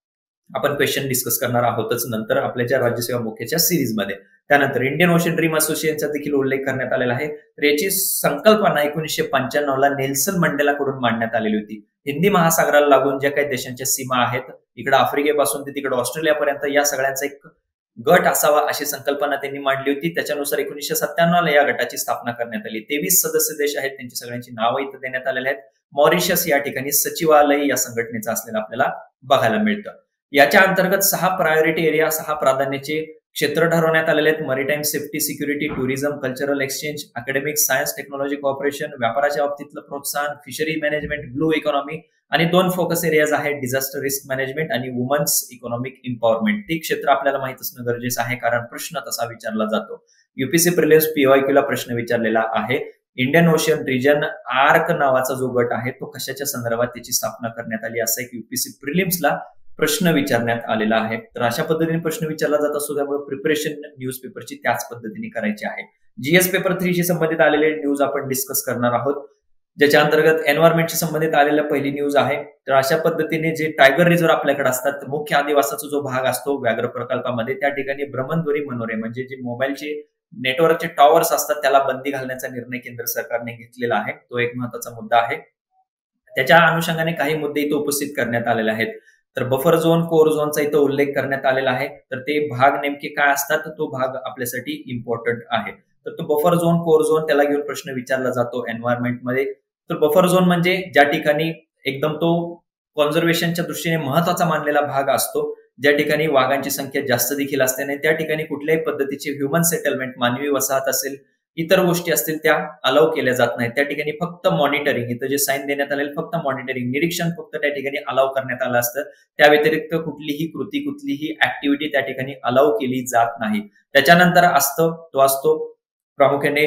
आपण क्वेश्चन डिस्कस करणार आहोतच नंतर आपल्या ज्या राज्यसेवा मुख्याच्या सिरीजमध्ये. त्यानंतर इंडियन ओशन ड्रीम असोसिएशनचा देखील उल्लेख करण्यात आलेला आहे. तर याची संकल्पना 1995 नेल्सन मंडेलाकडून मांडण्यात आलेली होती. हिंदी महासागराला लागून ज्या काही देशांच्या सीमा आहेत, इकडे आफ्रिकेपासून ते तिकडे ऑस्ट्रेलियापर्यंत, या सगळ्यांचा एक गट असावा अशी संकल्पना त्यांनी मांडली होती. त्याच्यानुसार 1997 या गटाची स्थापना करण्यात आली. 23 सदस्य देश आहेत, त्यांची सगळ्यांची नावं इथं देण्यात आलेली आहेत. मॉरिशस या ठिकाणी सचिवालय या संघटनेचं असलेलं आपल्याला बघायला मिळतं. याच्या अंतर्गत 6 प्रायोरिटी एरिया, 6 प्राधान्याचे क्षेत्र ठरवण्यात आलेले आहेत. Maritime safety, security, tourism, cultural exchange, academic, science, technology, corporation, व्यापाराच्या बाबतीतलं प्रोत्साहन, फिशरी मॅनेजमेंट, ब्लू इकॉनॉमी, आणि 2 फोकस एरियाज आहेत, डिझास्टर रिस्क मॅनेजमेंट आणि वुमन्स इकॉनॉमिक एम्पॉवरमेंट. ती क्षेत्र आपल्याला माहित असणं गरजेचं आहे, कारण प्रश्न तसा विचारला जातो. युपीसी प्रिलिम्स PYQ ला प्रश्न विचारलेला आहे. इंडियन ओशन रिजन आर्क नावाचा जो गट आहे तो कशाच्या संदर्भात त्याची स्थापना करण्यात आली, असा एक युपीसी प्रिलिम्सला प्रश्न विचारण्यात आलेला आहे. तर अशा पद्धतीने प्रश्न विचारला जात असतो, त्यामुळे प्रिपरेशन न्यूज पेपरची त्याच पद्धतीने करायची आहे. GS पेपर 3 शी संबंधित आलेले न्यूज आपण डिस्कस करणार आहोत, ज्याच्या अंतर्गत एन्व्हायरमेंटची संबंधित आलेल्या पहिली न्यूज आहे. तर अशा पद्धतीने जे टायगर रिझर्व्ह आपल्याकडे असतात, मुख्य आदिवासाचा जो भाग असतो व्याघ्र प्रकल्पामध्ये, त्या ठिकाणी भ्रमणध्वनी मनोरे म्हणजे जे मोबाईलचे नेटवर्कचे टॉवर्स असतात त्याला बंदी घालण्याचा निर्णय केंद्र सरकारने घेतलेला आहे. तो एक महत्वाचा मुद्दा आहे. त्याच्या अनुषंगाने काही मुद्दे इथे उपस्थित करण्यात आलेले आहेत. तर बफर झोन, कोर झोनचा इथं उल्लेख करण्यात आलेला आहे. तर ते भाग नेमके काय असतात, तो भाग आपल्यासाठी इम्पॉर्टंट आहे. तर तो बफर झोन, कोर झोन त्याला घेऊन प्रश्न विचारला जातो एन्व्हायरमेंटमध्ये. तर बफर झोन म्हणजे ज्या ठिकाणी एकदम तो कॉन्झर्वेशनच्या दृष्टीने महत्वाचा मानलेला भाग असतो, ज्या ठिकाणी वाघांची संख्या जास्त देखील असते नाही, त्या ठिकाणी कुठल्याही पद्धतीचे ह्युमन सेटलमेंट, मानवी वसाहत असेल, इतर गोष्टी असतील त्या अलाउ केल्या जात नाहीत. त्या ठिकाणी फक्त मॉनिटरिंग, इथं जे साईन देण्यात आलेलं फक्त मॉनिटरिंग, निरीक्षण फक्त त्या ठिकाणी अलाउ करण्यात आलं असतं. त्या व्यतिरिक्त कुठलीही कृती, कुठलीही ऍक्टिव्हिटी त्या ठिकाणी अलाउ केली जात नाही. त्याच्यानंतर असतो प्रामुख्याने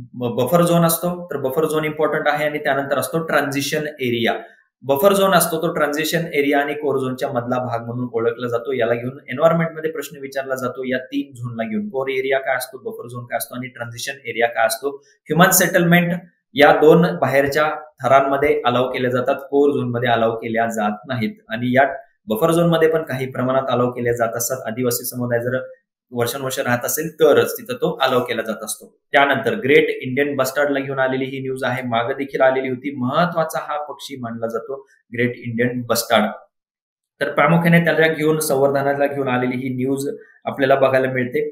बफर झोन असतो. तर बफर झोन इम्पॉर्टंट आहे. आणि त्यानंतर असतो ट्रान्झिशन एरिया. बफर झोन असतो तो ट्रान्झिशन एरिया आणि कोर झोनच्या मधला भाग म्हणून ओळखला जातो. याला घेऊन एन्व्हायरमेंटमध्ये प्रश्न विचारला जातो. या 3 झोनला घेऊन कोर एरिया काय असतो, बफर झोन काय असतो आणि ट्रान्झिशन एरिया काय असतो. ह्युमन सेटलमेंट या 2 बाहेरच्या थरांमध्ये अलाउ केल्या जातात, कोर झोन मध्ये अलाउ केल्या जात नाहीत. आणि या बफर झोन मध्ये पण काही प्रमाणात अलाउ केल्या जात असतात. आदिवासी समुदाय जर वर्षानुवर्ष राहत असेल तरच तिथं तो अलाउ केला जात असतो. त्यानंतर ग्रेट इंडियन बस्टार्डला घेऊन आलेली ही न्यूज आहे. मागे देखील आलेली होती. महत्वाचा हा पक्षी मानला जातो ग्रेट इंडियन बस्टार्ड. तर प्रामुख्याने त्याला घेऊन संवर्धनाला घेऊन आलेली ही न्यूज आपल्याला बघायला मिळते.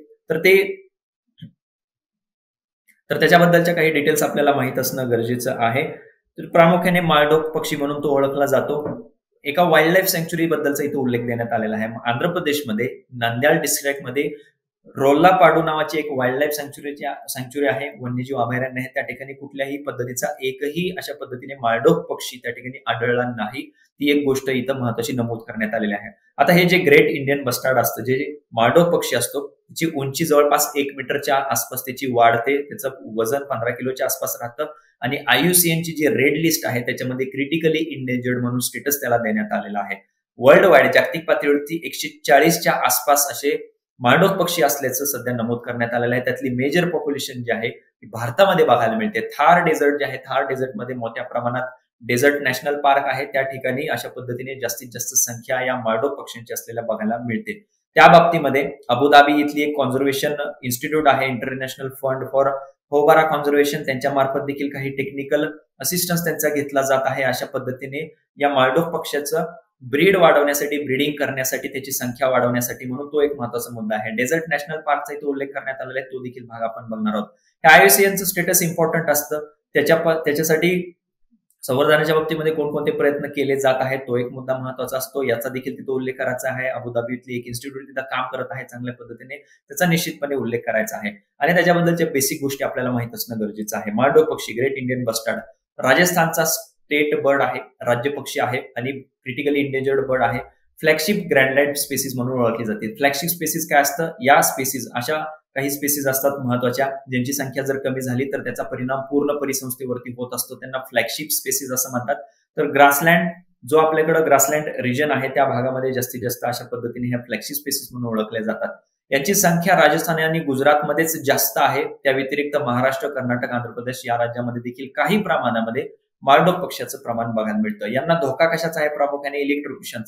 तर त्याच्याबद्दलच्या काही डिटेल्स आपल्याला माहित असणं गरजेचं आहे. तर प्रामुख्याने माळढोक पक्षी म्हणून तो ओळखला जातो. एका वाईल्ड लाईफ सँक्च्युरी बद्दलचा इथे उल्लेख देण्यात आलेला आहे. आंध्र प्रदेशमध्ये नंद्याल डिस्ट्रिक्टमध्ये रोल्लापाडू नावाची एक वाईल्ड लाईफ सँक्च्युरी आहे, वन्यजीव अभयारण्य आहे. त्या ठिकाणी कुठल्याही पद्धतीचा एकही अशा पद्धतीने माळढोक पक्षी त्या ठिकाणी आढळला नाही. ती एक गोष्ट इथं महत्वाची नमूद करण्यात आलेली आहे. आता हे जे ग्रेट इंडियन बस्टार्ड असतं, जे माळढोक पक्षी असतो, त्याची उंची जवळपास 1 मीटरच्या आसपास त्याची वाढते. त्याचं वजन 15 किलोच्या आसपास राहतं. आणि IUCN ची जी रेड लिस्ट आहे त्याच्यामध्ये क्रिटिकली इंडेंजर्ड म्हणून स्टेटस त्याला देण्यात आलेला आहे. वर्ल्ड वाईड जागतिक पातळीवरती 140च्या आसपास असे माळढोक पक्षी असल्याचं सध्या नमूद करण्यात आलेलं आहे. त्यातली मेजर पॉप्युलेशन जी आहे ती भारतामध्ये बघायला मिळते. थार डेझर्ट जे आहे, थार डेझर्टमध्ये मोठ्या प्रमाणात डेझर्ट नॅशनल पार्क आहे. त्या ठिकाणी अशा पद्धतीने जास्तीत जास्त संख्या या माळढोक पक्ष्यांची असलेल्या बघायला मिळते. त्या बाबतीमध्ये अबुधाबी इथली एक कॉन्झर्वेशन इन्स्टिट्यूट आहे, International Fund for Houbara Conservation, त्यांच्या मार्फत देखील काही टेक्निकल असिस्टन्स त्यांचा घेतला जात आहे. अशा पद्धतीने या माळढोक पक्ष्याचं ब्रीड वाढवण्यासाठी, ब्रीडिंग करण्यासाठी, त्याची संख्या वाढवण्यासाठी म्हणून तो एक महत्वाचा मुद्दा आहे. डेझर्ट नॅशनल पार्कचा इथे उल्लेख करण्यात आलेला आहे, तो देखील भाग आपण बघणार आहोत. IUCNचं स्टेटस इम्पॉर्टंट असतं. त्याच्यासाठी संवर्धनाच्या बाबतीमध्ये कोणकोणते प्रयत्न केले जात आहेत तो एक मुद्दा महत्वाचा असतो. याचा देखील तिथे उल्लेख करायचा आहे. अबुधाबीतली एक इन्स्टिट्यूट तिथं काम करत आहे चांगल्या पद्धतीने, त्याचा निश्चितपणे उल्लेख करायचा आहे. आणि त्याच्याबद्दलच्या बेसिक गोष्टी आपल्याला माहित असणं गरजेचं आहे. माळढोक पक्षी ग्रेट इंडियन बस्टार्ड राजस्थानचा स्टेट बर्ड आहे, राज्य पक्षी आहे आणि क्रिटिकली इंडेंजर्ड बर्ड आहे. फ्लॅगशिप ग्रँडलँड स्पेसिस म्हणून ओळखली जाते. फ्लॅगशिप स्पेसिस काय असतं, या स्पेसिस अशा काही स्पेसिस असतात महत्वाच्या, ज्यांची संख्या जर कमी झाली तर त्याचा परिणाम पूर्ण परिसंस्थेवरती होत असतो. त्यांना फ्लॅगशिप स्पेसिस असं म्हणतात. तर ग्रासलँड जो आपल्याकडे ग्रासलँड रिजन आहे त्या भागामध्ये जास्तीत जास्त अशा पद्धतीने ह्या फ्लॅगशिप स्पेसिस म्हणून ओळखल्या जातात. यांची संख्या राजस्थान आणि गुजरातमध्येच जास्त आहे. त्या व्यतिरिक्त महाराष्ट्र, कर्नाटक, आंध्र प्रदेश या राज्यामध्ये देखील काही प्रमाणामध्ये माळढोक पक्ष्याचं प्रमाण बघायला मिळतं. यांना धोका कशाचा आहे, प्रामुख्याने इलेक्ट्रोक्युशनचा.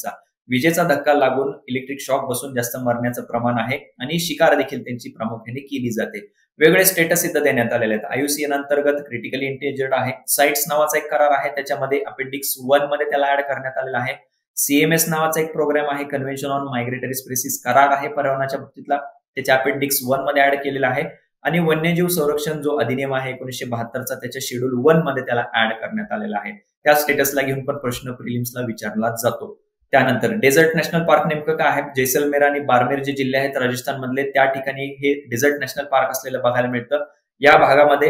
विजेचा धक्का लागून इलेक्ट्रिक शॉक बसून जास्त मरण्याचं प्रमाण आहे आणि शिकार देखील त्यांची प्रामुख्याने केली जाते. वेगळे स्टेटस इथं देण्यात आलेले आहेत. IUCN अंतर्गत क्रिटिकली इंटेंजर्ड आहे. साइट्स नावाचा एक करार आहे, त्याच्यामध्ये अपेंडिक्स 1 मध्ये त्याला ऍड करण्यात आलेला आहे. CMS नावाचा एक प्रोग्राम आहे, कन्व्हेन्शन ऑन मायग्रेटरी स्पेसीज करार आहे पर्यावरणाच्या बाबतीतला, त्याच्या अपेंडिक्स 1 मध्ये ऍड केलेला आहे. आणि वन्यजीव संरक्षण जो अधिनियम आहे 1972चा, त्याच्या शेड्यूल 1 मध्ये त्याला ऍड करण्यात आलेला आहे. त्या स्टेटसला घेऊन पण प्रश्न प्रिलिम्सला विचारला जातो. त्यानंतर डेझर्ट नॅशनल पार्क नेमकं काय आहे? जैसलमेर आणि बार्मेर जे जिल्हे आहेत राजस्थान मधले, त्या ठिकाणी हे डेझर्ट नॅशनल पार्क असलेलं बघायला मिळतं. या भागामध्ये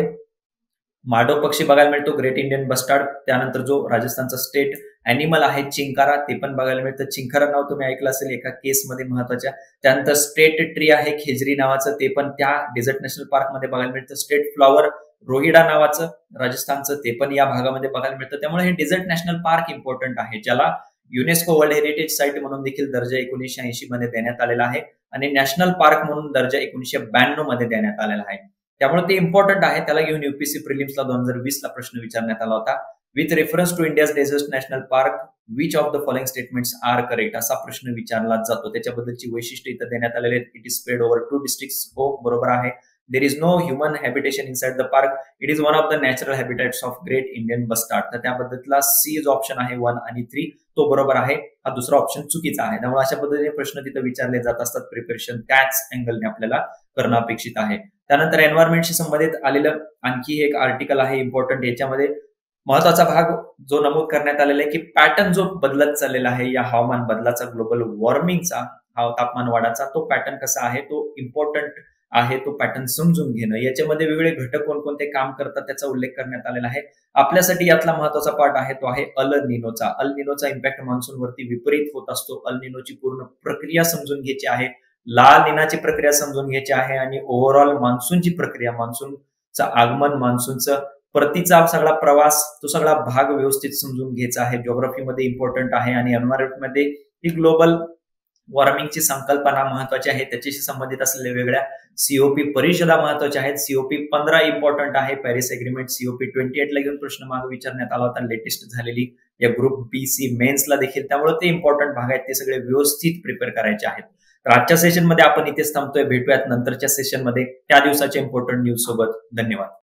माडो पक्षी बघायला मिळतो, ग्रेट इंडियन बस्टार्ड. त्यानंतर जो राजस्थानचा स्टेट अॅनिमल आहे चिंकारा, ते पण बघायला मिळतं. चिंकारा नाव तुम्ही ऐकलं असेल एका केसमध्ये महत्वाच्या. त्यानंतर स्टेट ट्री आहे खेजरी नावाचं, ते पण त्या डेझर्ट नॅशनल पार्क मध्ये बघायला मिळतं. स्टेट फ्लॉवर रोहिडा नावाचं राजस्थानचं, ते पण या भागामध्ये बघायला मिळतं. त्यामुळे हे डेझर्ट नॅशनल पार्क इम्पॉर्टंट आहे, ज्याला युनेस्को वर्ल्ड हेरिटेज साईट म्हणून देखील दर्जा 1980 मध्ये देण्यात आलेला आहे आणि नॅशनल पार्क म्हणून दर्जा 1992 मध्ये देण्यात आलेला आहे. त्यामुळे ते इम्पॉर्टंट आहे. त्याला घेऊन UPSC प्रिलिम्सला 2020 ला प्रश्न विचारण्यात आला होता. With reference to India's desert national park which of the following statements are correct, असा प्रश्न विचारला जातो. त्याच्याबद्दलची वैशिष्ट्य इथं देण्यात आलेले आहेत. It is spread over 2 districts, हो बरोबर आहे. There is no human habitation inside the park, it is one of the natural habitats of great Indian bustard. तर त्याबद्दलला सी जो ऑप्शन आहे 1 आणि 3 तो बरोबर आहे. हा दुसरा ऑप्शन चुकीचा आहे. त्यामुळे अशा पद्धतीने प्रश्न तिथे विचारले जात असतात. प्रिपरेशन त्याच अँगलने आपल्याला करणं अपेक्षित आहे. त्यानंतर एन्व्हायरमेंटशी संबंधित आलेलं आणखी एक आर्टिकल आहे इम्पॉर्टंट. याच्यामध्ये महत्वाचा भाग जो नमूद करण्यात आलेला आहे की पॅटर्न जो बदलत चाललेला आहे या हवामान बदलाचा, ग्लोबल वॉर्मिंगचा, तापमान वाढाचा, तो पॅटर्न कसा आहे तो इम्पॉर्टंट आहे. तो पॅटर्न समजून घेणं, याच्यामध्ये वेगवेगळे घटक कोणकोणते काम करतात त्याचा उल्लेख करण्यात आलेला आहे. आपल्यासाठी यातला महत्वाचा पार्ट आहे तो आहे अल निनोचा. अल निनोचा इम्पॅक्ट मान्सूनवरती विपरीत होत असतो. अल निनोची पूर्ण प्रक्रिया समजून घ्यायची आहे, लाल निनाची प्रक्रिया समजून घ्यायची आहे आणि ओव्हरऑल मान्सूनची प्रक्रिया, मान्सूनचं आगमन, मान्सूनचं परतीचा सगळा प्रवास, तो सगळा भाग व्यवस्थित समजून घ्यायचा आहे. जिओग्राफीमध्ये इम्पॉर्टंट आहे आणि एन्व्हायरमेंटमध्ये ही ग्लोबल वॉर्मिंगची संकल्पना महत्वाची आहे. त्याच्याशी संबंधित असलेल्या वेगळ्या COP परिषदा महत्वाच्या आहेत. COP 15 इम्पॉर्टंट आहे. पॅरिस एग्रीमेंट COP 28 ला घेऊन प्रश्न मागे विचारण्यात आला होता, लेटेस्ट झालेली या ग्रुप BC मेन्सला देखील. त्यामुळे ते इम्पॉर्टंट भाग आहेत, ते सगळे व्यवस्थित प्रिपेअर करायचे आहेत. तर आजच्या सेशनमध्ये आपण इथेच थांबतोय. भेटूयात नंतरच्या सेशनमध्ये त्या दिवसाच्या इम्पॉर्टंट न्यूज सोबत. धन्यवाद.